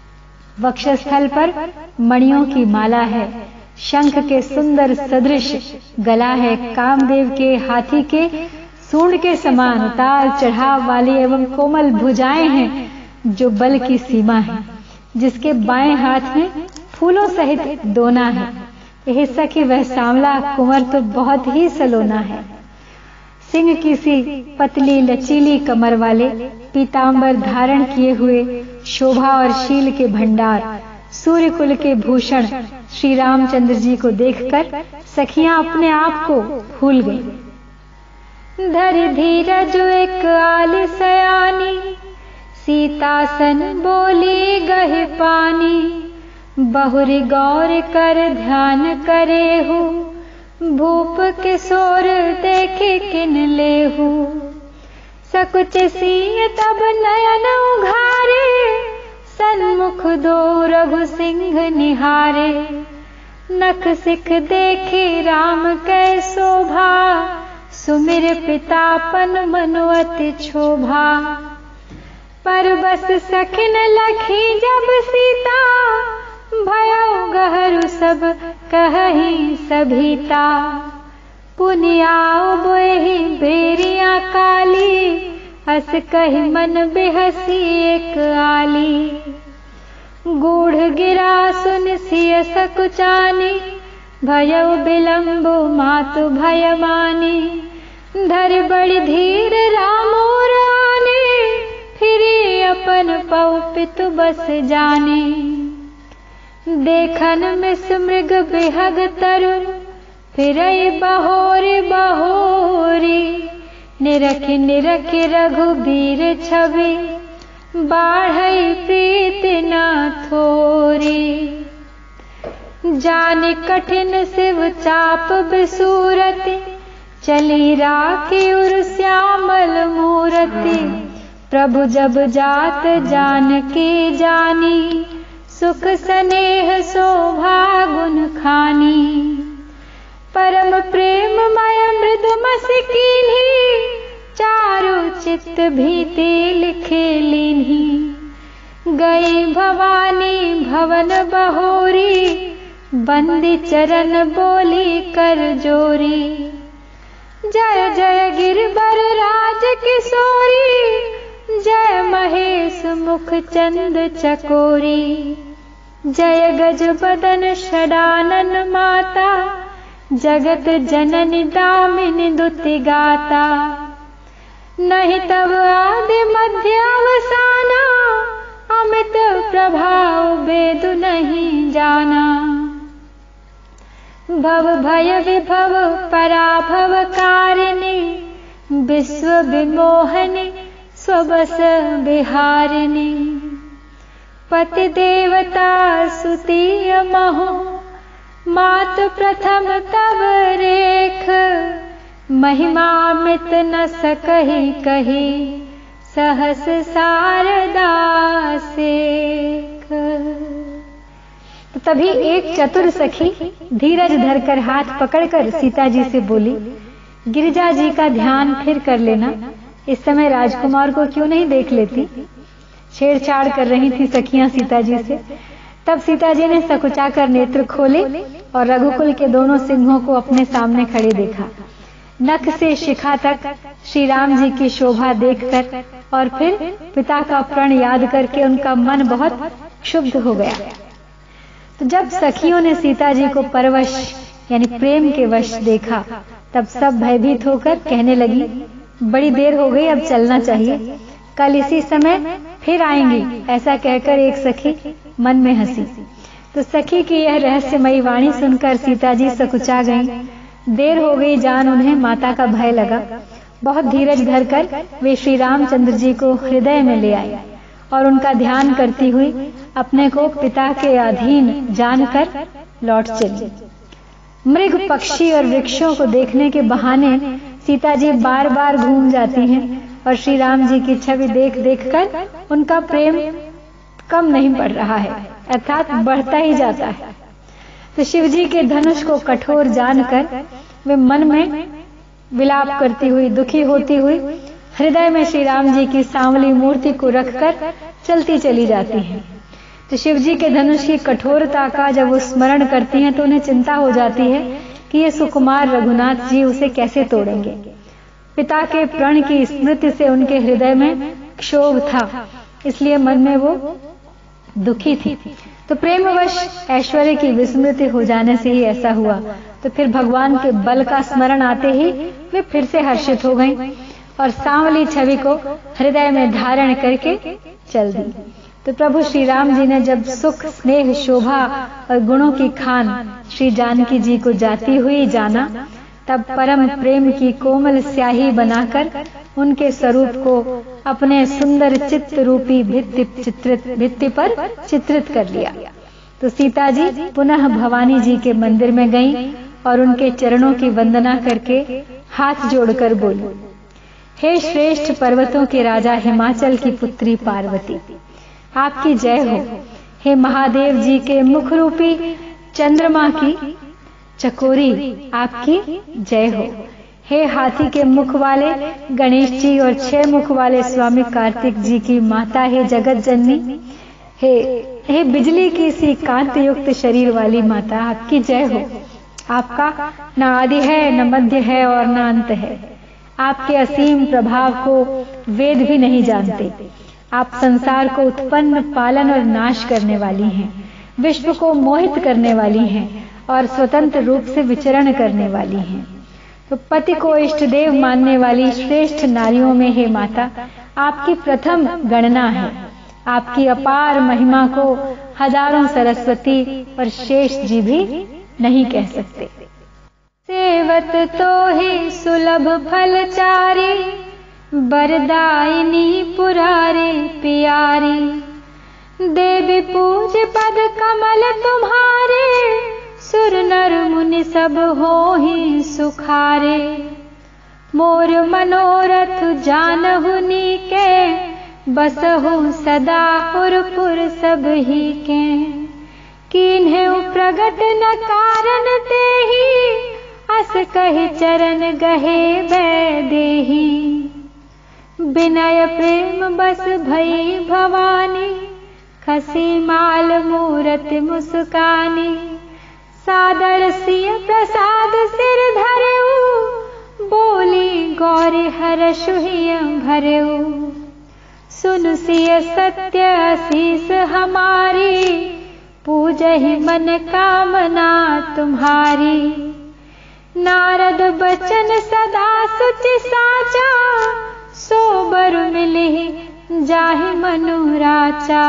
Speaker 1: वक्षस्थल पर मणियों की माला है। शंख के सुंदर सदृश गला है। कामदेव के हाथी के सूंड के समान उतार चढ़ाव वाली एवं कोमल भुजाएं हैं, जो बल की सीमा है। जिसके बाएं हाथ में फूलों सहित दोना है। यह सखी वह सांवला कुंवर तो बहुत ही सलोना है। सिंह की सी पतली लचीली कमर वाले, पीतांबर धारण किए हुए, शोभा और शील के भंडार, सूर्य कुल के भूषण श्री रामचंद्र जी को देखकर सखियां अपने आप को भूल गईं।
Speaker 2: धरि धीरज एक आल सयानी, सीतासन बोली गहि पानी। बहुरी गौर कर ध्यान करेहु, भूप किशोर देखे किन लेहु। सकुच सिंह तब नयन उघारे, सन्मुख दो रघु सिंह निहारे। नख सिख देखे राम कै शोभा, सुमिर पितापन मनु अति क्षोभा। पर बस सखिन लखी जब सीता, भयो गहरु सब कहहि सभीता। पुनियाओ बोहि बेरिया काली, हस कहि मन बेहसी एक आली। गूढ़ गिरा सुन सिय सकुचानी, भयो बिलम्बु मातु भय मानी। धर बड़ी धीर रामो रानी, फिरी अपन पौ पितु बस जाने। देखन मिस मृग बिहग तरुण, फिरई बहोरी बहोरी। निरख निरख रघुबीर छवि, बाढ़ई प्रीति न थोरी। जानि कठिन शिव चाप बिसूरति, चली राखी उर श्यामल मूरति। प्रभु जब जात जानकी जानी, सुख स्नेह शोभा गुण खानी। परम प्रेममय मृदु मसि कीन्ही, चारु चित्त भीति लिखे लीन्ही। गई भवानी भवन बहोरी, बंदी चरण बोली कर जोरी। जय जय गिरबर राज किशोरी, जय महेश मुख चंद चकोरी। जय गज बदन षडानन माता, जगत जननी दामिनी दुति गाता। नहीं तब आदि मध्य अवसाना, अमित प्रभाव वेदु नहीं जाना। भव भय विभव पराभव कारिणी, विश्व विमोहनी स्वबस बिहारिणी। पति देवता सुतीय महो, मातु प्रथम तब रेख। महिमामित न सकहि कही, सहस शारदा सेख।
Speaker 1: तो तभी एक चतुर सखी धीरज धरकर हाथ पकड़कर सीता जी से बोली, गिरिजा जी का ध्यान फिर कर लेना। इस समय राजकुमार को क्यों नहीं देख लेती? छेड़छाड़ कर रही थी सखियां सीता जी से। तब सीता जी ने सकुचा कर नेत्र खोले और रघुकुल के दोनों सिंहों को अपने सामने खड़े देखा। नख से शिखा तक श्री राम जी की शोभा देखकर और फिर पिता का प्रण याद करके उनका मन बहुत क्षुब्ध हो गया। तो जब सखियों ने सीता जी को परवश यानी प्रेम के वश देखा, तब सब भयभीत होकर कहने लगी, बड़ी देर हो गई, अब चलना चाहिए, कल इसी समय फिर आएंगी। ऐसा कहकर एक सखी मन में हंसी। तो सखी की यह रहस्यमयी वाणी सुनकर सीता जी सकुचा गईं। देर हो गई जान उन्हें माता का भय लगा। बहुत धीरज धरकर वे श्री रामचंद्र जी को हृदय में ले आई और उनका ध्यान करती हुई अपने को पिता के अधीन जानकर लौट चली। मृग पक्षी और वृक्षों को देखने के बहाने सीता जी बार बार घूम जाती हैं और श्री राम जी की छवि देख देखकर उनका प्रेम कम नहीं पड़ रहा है, अर्थात बढ़ता ही जाता है। तो शिव जी के धनुष को कठोर जानकर वे मन में विलाप करती हुई, दुखी होती हुई हृदय में श्री राम जी की सांवली मूर्ति को रखकर चलती चली जाती हैं। तो शिव जी के धनुष की कठोरता का जब वो स्मरण करती हैं तो उन्हें चिंता हो जाती है कि ये सुकुमार रघुनाथ जी उसे कैसे तोड़ेंगे। पिता के प्रण की स्मृति से उनके हृदय में क्षोभ था, इसलिए मन में वो दुखी थी। तो प्रेमवश ऐश्वर्य की विस्मृति हो जाने से ही ऐसा हुआ। तो फिर भगवान के बल का स्मरण आते ही वे फिर से हर्षित हो गईं और सांवली छवि को हृदय में धारण करके चल दी। तो तो प्रभु श्री राम जी ने जब सुख, स्नेह, शोभा और गुणों की खान श्री जानकी जी को जाती हुई जाना, तब परम प्रेम की कोमल स्याही बनाकर उनके स्वरूप को अपने सुंदर चित्त रूपी भित्ति चित्रित भित्ति पर चित्रित कर लिया। तो सीता जी पुनः भवानी जी के मंदिर में गईं और उनके चरणों की वंदना करके हाथ जोड़कर बोली, हे श्रेष्ठ पर्वतों के राजा हिमाचल की पुत्री पार्वती, आपकी जय हो। हे महादेव जी के मुख रूपी चंद्रमा की चकोरी, आपकी जय हो। हे हाथी के मुख वाले गणेश जी और छह मुख वाले स्वामी कार्तिक जी की माता, हे जगत जननी, हे हे बिजली की सी कांत युक्त शरीर वाली माता, आपकी जय हो। आपका न आदि है, न मध्य है और न अंत है। आपके असीम प्रभाव को वेद भी नहीं जानते। आप संसार को उत्पन्न, पालन और नाश करने वाली हैं, विश्व को मोहित करने वाली हैं और स्वतंत्र रूप से विचरण करने वाली हैं। तो पति को इष्ट देव मानने वाली श्रेष्ठ नारियों में हे माता, आपकी प्रथम गणना है। आपकी अपार महिमा को हजारों सरस्वती और शेष जी भी नहीं कह सकते।
Speaker 2: सेवत तो ही सुलभ फलचारी, बरदायिनी पुरारी प्यारी। देवी पूज पद कमल तुम्हारे, सुर नर मुनि सब होहि सुखारे। मोर मनोरथ जानहु नीके, बसहु सदा पुरपुर सब ही के। कीन्हेउ प्रगट न कारण तेहि, अस कहि चरण गहे बैदेहि। विनय प्रेम बस भई भवानी, खसी माल मूरत मुस्कानी। सादर सिय प्रसाद सिर धरेऊ, बोली गौरी हर्ष हिय भरेऊ। सुन सिय सत्य आशीष हमारी, पूजहि मन कामना तुम्हारी। नारद बचन सदा सुचि साचा, सो बर मिलहि जाहि मनु राचा।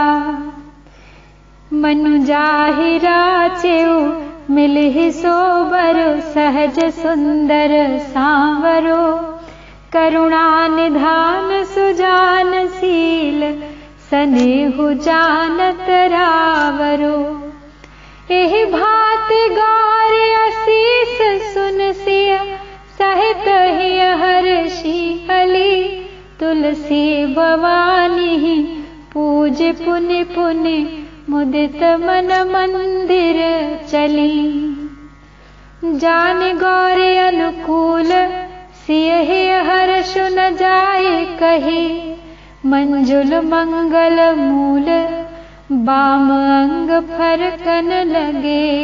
Speaker 2: मनु जाहि राचेउ, मिलहि सो बर सहज सुंदर सांवरो। करुणा निधान सुजान शील, सनेहु जानत रावरो। एहि भांति गौर आशीष सुन सिय, सहित हिय हर्षि हली। तुलसी भवानी पूज पुनि पुनि, मुदित मन मंदिर चली। जान गौर अनुकूल, सिय हिय हर्ष न जाय कही। मंजुल मंगल मूल, बाम अंग फरकन लगे।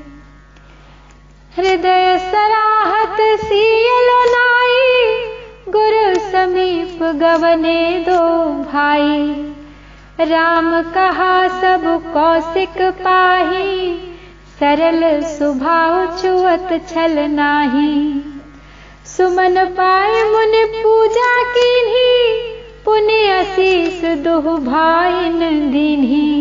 Speaker 2: हृदय सराहत सियलो नाई, गुरु समीप गवने दो भाई। राम कहा सब कौशिक पाही, सरल स्वभाव छुअत छल नाही। सुमन पाए मुनि पूजा कीन्ही, पुण्य आशीष दुहु भाइन दीन्ही।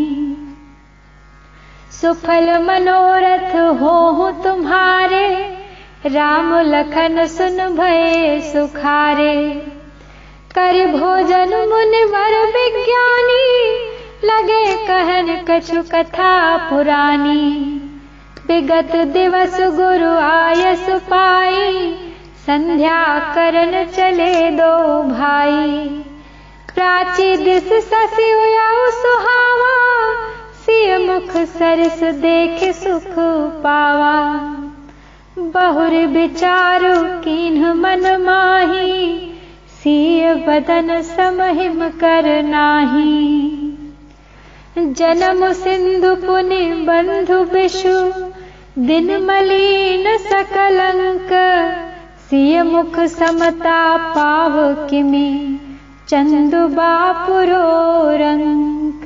Speaker 2: सुफल मनोरथ होहु तुम्हारे, राम लखन सुन भये सुखारे। कर भोजन मुनि वर विज्ञानी, लगे कहन कछु कथा पुरानी। विगत दिवस गुरु आयस पाई, संध्या करन चले दो भाई। प्राची दिस ससि उयउ सुहावा, सिय मुख सरस देख सुख पावा। बहुर विचारु कीन्ह मन माही, सिय बदन समहिम कर नाही। जन्म सिंधु पुनि बंधु विषु, दिन मलिन सकलंक। सिय मुख समता पाव किमि, चंदु बापुरो रंक।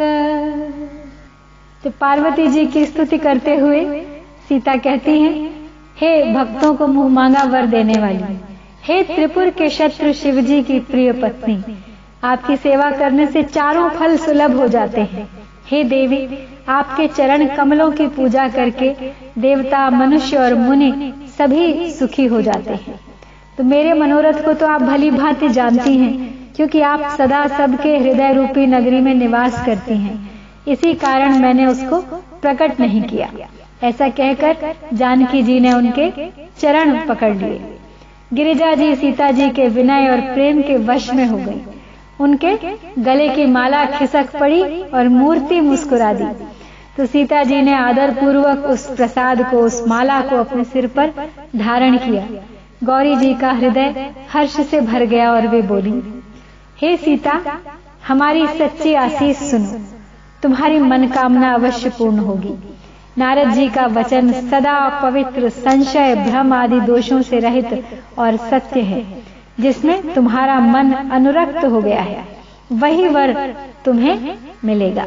Speaker 2: तो पार्वती जी की स्तुति करते हुए सीता कहती हैं, हे भक्तों को मुंह मांगा वर देने वाली, हे त्रिपुर के शत्रु शिव जी की प्रिय पत्नी,
Speaker 1: आपकी सेवा करने से चारों फल सुलभ हो जाते हैं। हे देवी, आपके चरण कमलों की पूजा करके देवता, मनुष्य और मुनि सभी सुखी हो जाते हैं। तो मेरे मनोरथ को तो आप भली भांति जानती हैं, क्योंकि आप सदा सबके हृदय रूपी नगरी में निवास करती हैं। इसी कारण मैंने उसको प्रकट नहीं किया। ऐसा कहकर जानकी जी ने उनके चरण पकड़ लिए। गिरिजा जी सीता जी के विनय और प्रेम के वश में हो गई। उनके गले की माला खिसक पड़ी और मूर्ति मुस्कुरा दी। तो सीता जी ने आदर पूर्वक उस प्रसाद को, उस माला को अपने सिर पर धारण किया। गौरी जी का हृदय हर्ष से भर गया और वे बोली, हे सीता, हमारी सच्ची आशीष सुनो, तुम्हारी मनकामना अवश्य पूर्ण होगी। नारद जी का वचन सदा पवित्र, संशय, भ्रम आदि दोषों से रहित और सत्य है। जिसमें तुम्हारा मन अनुरक्त हो गया है, वही वर तुम्हें मिलेगा।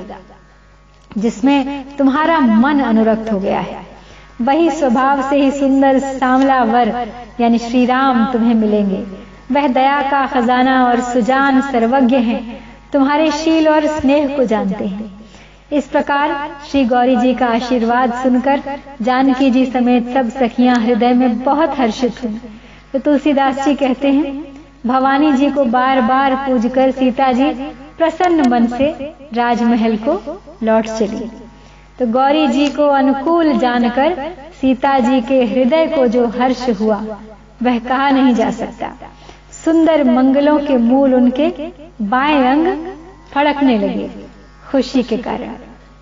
Speaker 1: जिसमें तुम्हारा मन अनुरक्त हो गया है, वही स्वभाव से ही सुंदर सांवला वर यानी श्री राम तुम्हें मिलेंगे। वह दया का खजाना और सुजान सर्वज्ञ हैं, तुम्हारे शील और स्नेह को जानते हैं। इस प्रकार श्री गौरी जी का आशीर्वाद सुनकर जानकी जी समेत सब सखियां हृदय में बहुत हर्षित हुई। तो तुलसीदास जी कहते हैं, भवानी जी को बार बार पूजकर सीता जी प्रसन्न मन से राजमहल को लौट चली। तो गौरी जी को अनुकूल जानकर सीता जी के हृदय को जो हर्ष हुआ वह कहा नहीं जा सकता। सुंदर मंगलों के मूल उनके बाएं अंग फड़कने लगे खुशी के कारण।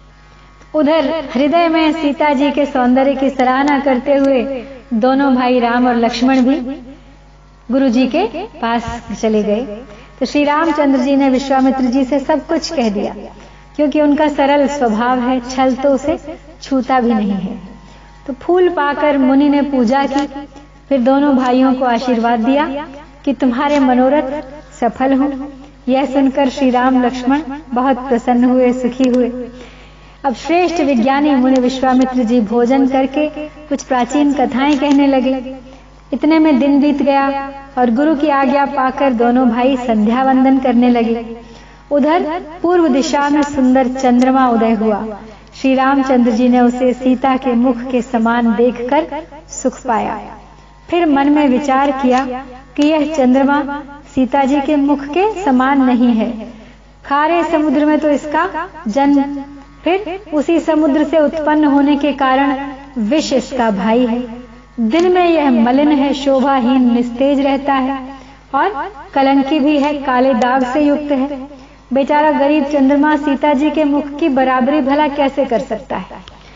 Speaker 1: उधर हृदय में सीता जी के सौंदर्य की सराहना करते हुए दोनों भाई राम और लक्ष्मण भी गुरु जी के पास चले गए। तो श्री रामचंद्र जी ने विश्वामित्र जी से सब कुछ कह दिया, क्योंकि उनका सरल स्वभाव है, छल तो उसे छूता भी नहीं है। तो फूल पाकर मुनि ने पूजा की, फिर दोनों भाइयों को आशीर्वाद दिया कि तुम्हारे मनोरथ सफल हों। यह सुनकर श्री राम लक्ष्मण बहुत प्रसन्न हुए, सुखी हुए। अब श्रेष्ठ विज्ञानी मुनि विश्वामित्र जी भोजन करके कुछ प्राचीन कथाएं कहने लगे। इतने में दिन बीत गया और गुरु की आज्ञा पाकर दोनों भाई संध्या वंदन करने लगे। उधर पूर्व दिशा में सुंदर चंद्रमा उदय हुआ। श्री रामचंद्र जी ने उसे सीता के मुख के समान देखकर सुख पाया। फिर मन में विचार किया कि यह चंद्रमा सीता जी के मुख के समान नहीं है। खारे समुद्र में तो इसका जन्म, फिर उसी समुद्र से उत्पन्न होने के कारण विष इसका भाई है। दिन में यह मलिन है, शोभाहीन, निस्तेज रहता है और कलंकी भी है, काले दाग से युक्त है। बेचारा गरीब चंद्रमा सीता जी के मुख की बराबरी भला कैसे कर सकता है।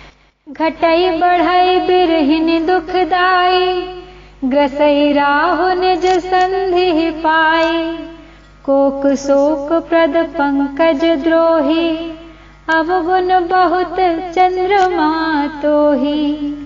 Speaker 2: घटई बढ़ई बिरहिन दुखदाई, ग्रसई राहु निज संधि पाई। कोक शोक प्रद पंकज द्रोही, अवगुण बहुत चंद्रमा तोही।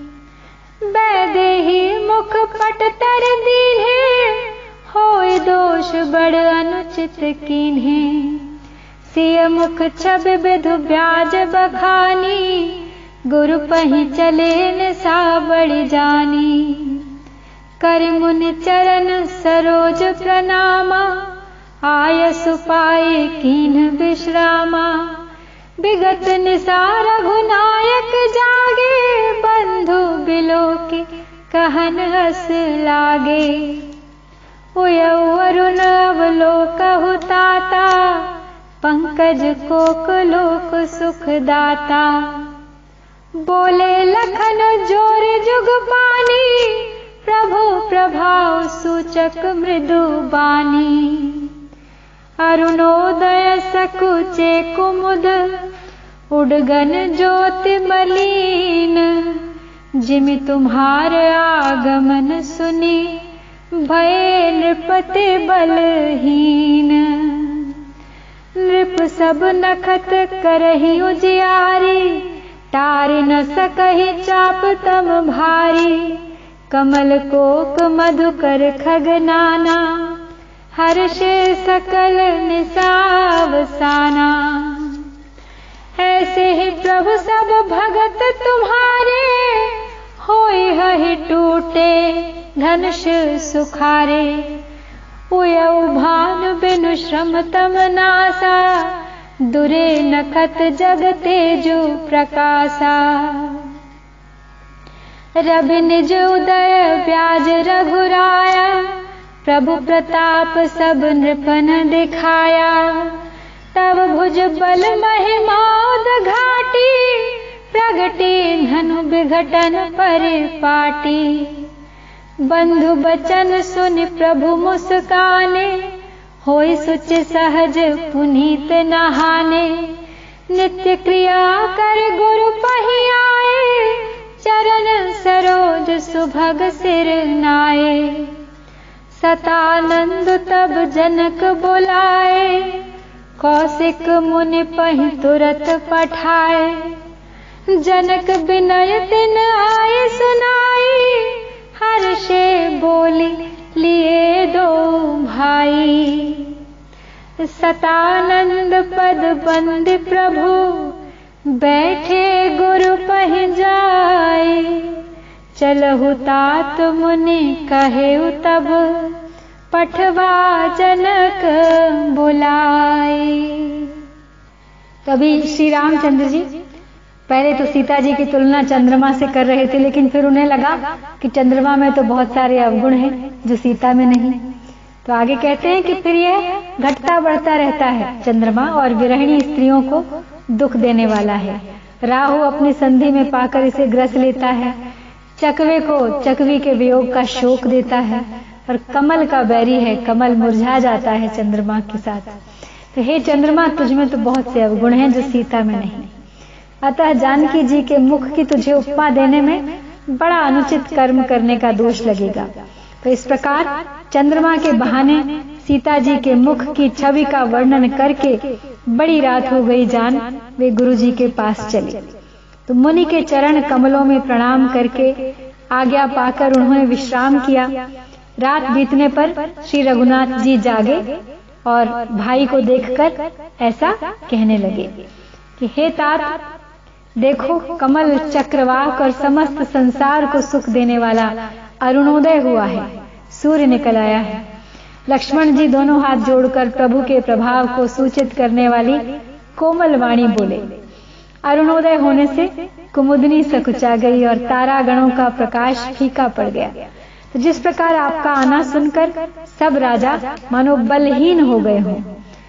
Speaker 2: बैदेही मुख पट तर दीन्हे, होय दोष बड़ अनुचित कीन्हे। सिय मुख छब विधु ब्याज बखानी, गुरु पहि चले निसा बड़ी जानी। कर मुनि चरण सरोज प्रणामा, आयस पाए कीन्ह विश्रामा। विगत निसा रघुनायक जागे, बंधु बिलो के कहन हस लागे। उयऊ अरुण अवलोकहु ताता, पंकज कोक लोक सुख दाता। बोले लखन जोर जुग पानी, प्रभु प्रभाव सूचक मृदु बानी। अरुणोदय सकुचे कुमुद, उडगन ज्योति मलीन। जिमि तुम्हार आगमन सुनी, भय नृपति बलहीन। नृप सब नखत करहि उजियारी, टारि न सकहि चाप तम भारी। कमल कोक मधुकर खगनाना, हर्षे सकल निसावसाना। ऐसे ही प्रभु सब भगत तुम्हारे, होय हहि टूटे धनुष सुखारे। उयऊ भानु बिनु श्रम तम नासा, दुरे नखत जग तेजु प्रकाशा। रवि निज उदय व्याज रघुराया, प्रभु प्रताप सब नृपन दिखाया। तब भुज बल महिमौद घाटी, प्रगटी धनु विघटन परिपाटी। बंधु बचन सुनि प्रभु मुस्काने, होय सुच सहज पुनीत नहाने। नित्य क्रिया कर गुरु पहियाए, चरण सरोज सुभग सिर नाये। सतानंद तब जनक बुलाए, कौशिक मुनि पहि तुरत पठाए। जनक बिनय तिन आए सुनाई, हर्षे बोली लिए दो भाई। सतानंद पद बंद प्रभु, बैठे गुरु पहि जाए। चलहु तात मुनि कहेउ तब, पठवा जनक बुलाए।
Speaker 1: कभी श्री रामचंद्र जी पहले तो सीता जी की तुलना चंद्रमा से कर रहे थे, लेकिन फिर उन्हें लगा कि चंद्रमा में तो बहुत सारे अवगुण हैं जो सीता में नहीं। तो आगे कहते हैं कि फिर यह घटता बढ़ता रहता है चंद्रमा, और विरहिणी स्त्रियों को दुख देने वाला है। राहु अपनी संधि में पाकर इसे ग्रस लेता है, चकवे को चकवी के वियोग का शोक देता है, और कमल का बैरी है, कमल मुरझा जाता है चंद्रमा के साथ। तो हे चंद्रमा, तुझमें तो बहुत से अवगुण हैं जो सीता में नहीं। अतः जानकी जी के मुख की तुझे उपमा देने में बड़ा अनुचित कर्म करने का दोष लगेगा। तो इस प्रकार चंद्रमा के बहाने सीता जी के मुख की छवि का वर्णन करके बड़ी रात हो गई जान वे गुरु जी के पास चले। तो मुनि के चरण कमलों में प्रणाम करके आज्ञा पाकर उन्होंने विश्राम किया। रात बीतने पर श्री रघुनाथ जी जागे और भाई को देखकर ऐसा कहने लगे कि हे तात, देखो कमल चक्रवाक और समस्त संसार को सुख देने वाला अरुणोदय हुआ है, सूर्य निकल आया है। लक्ष्मण जी दोनों हाथ जोड़कर प्रभु के प्रभाव को सूचित करने वाली कोमल वाणी बोले। अरुणोदय होने से कुमुदनी सकुचा गई और तारागणों का प्रकाश फीका पड़ गया। तो जिस प्रकार आपका आना सुनकर सब राजा मानो बलहीन हो गए हों,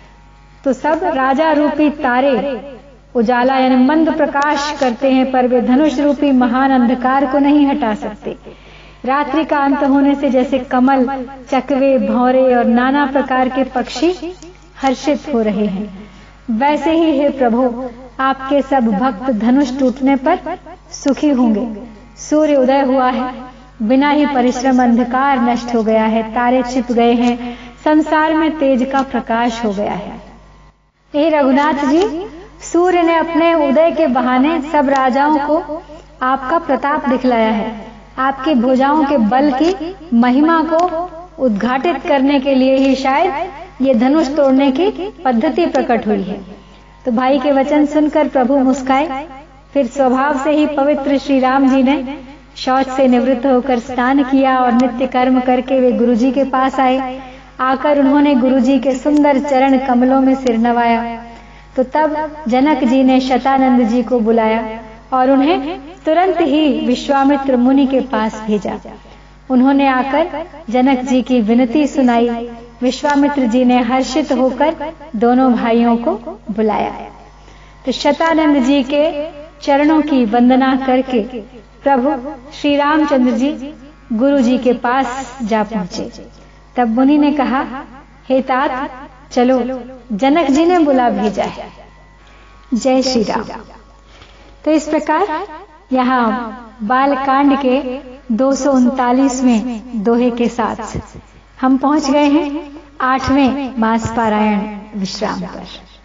Speaker 1: तो सब राजा रूपी तारे उजाला यानी मंद प्रकाश करते हैं, पर वे धनुष रूपी महान अंधकार को नहीं हटा सकते। रात्रि का अंत होने से जैसे कमल, चकवे, भौरे और नाना प्रकार के पक्षी हर्षित हो रहे हैं, वैसे ही हे प्रभु आपके सब भक्त धनुष टूटने पर सुखी होंगे। सूर्य उदय हुआ है, बिना ही परिश्रम अंधकार नष्ट हो गया है, तारे छिप गए हैं, संसार में तेज का प्रकाश हो गया है। हे रघुनाथ जी, सूर्य ने अपने उदय के बहाने सब राजाओं को आपका प्रताप दिखलाया है। आपकी भुजाओं के बल की महिमा को उद्घाटित करने के लिए ही शायद ये धनुष तोड़ने की पद्धति प्रकट हुई है। तो भाई के वचन सुनकर प्रभु मुस्काए। फिर स्वभाव से ही पवित्र श्री राम जी ने शौच से निवृत्त होकर स्नान किया और नित्य कर्म करके वे गुरुजी के पास आए। आकर उन्होंने गुरुजी के सुंदर चरण कमलों में सिर नवाया। तो तब जनक जी ने शतानंद जी को बुलाया और उन्हें तुरंत ही विश्वामित्र मुनि के पास भेजा। उन्होंने आकर जनक जी की विनती सुनाई। विश्वामित्र जी ने हर्षित होकर दोनों भाइयों को बुलाया। तो शतानंद जी के चरणों की वंदना करके प्रभु श्री रामचंद्र जी गुरु जी के पास जा पहुंचे। तब मुनि ने कहा, हे तात, चलो, जनक जी ने बुला भेजा है। जय श्री राम। तो इस प्रकार यहाँ बालकांड के दो सौ उनतालीसवें दोहे के साथ हम पहुंच गए हैं आठवें मास पारायण विश्राम पर।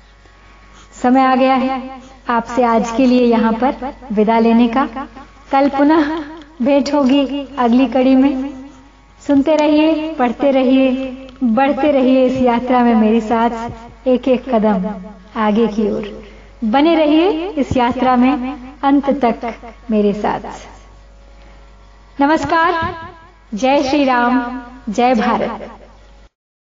Speaker 1: समय आ गया है आपसे आज के लिए यहाँ पर विदा लेने का। कल पुनः भेंट होगी अगली कड़ी में। सुनते रहिए, पढ़ते रहिए, बढ़ते रहिए इस यात्रा में मेरे साथ एक एक कदम आगे की ओर। बने रहिए इस यात्रा में अंत तक मेरे साथ। नमस्कार। जय श्री राम, जय भारत।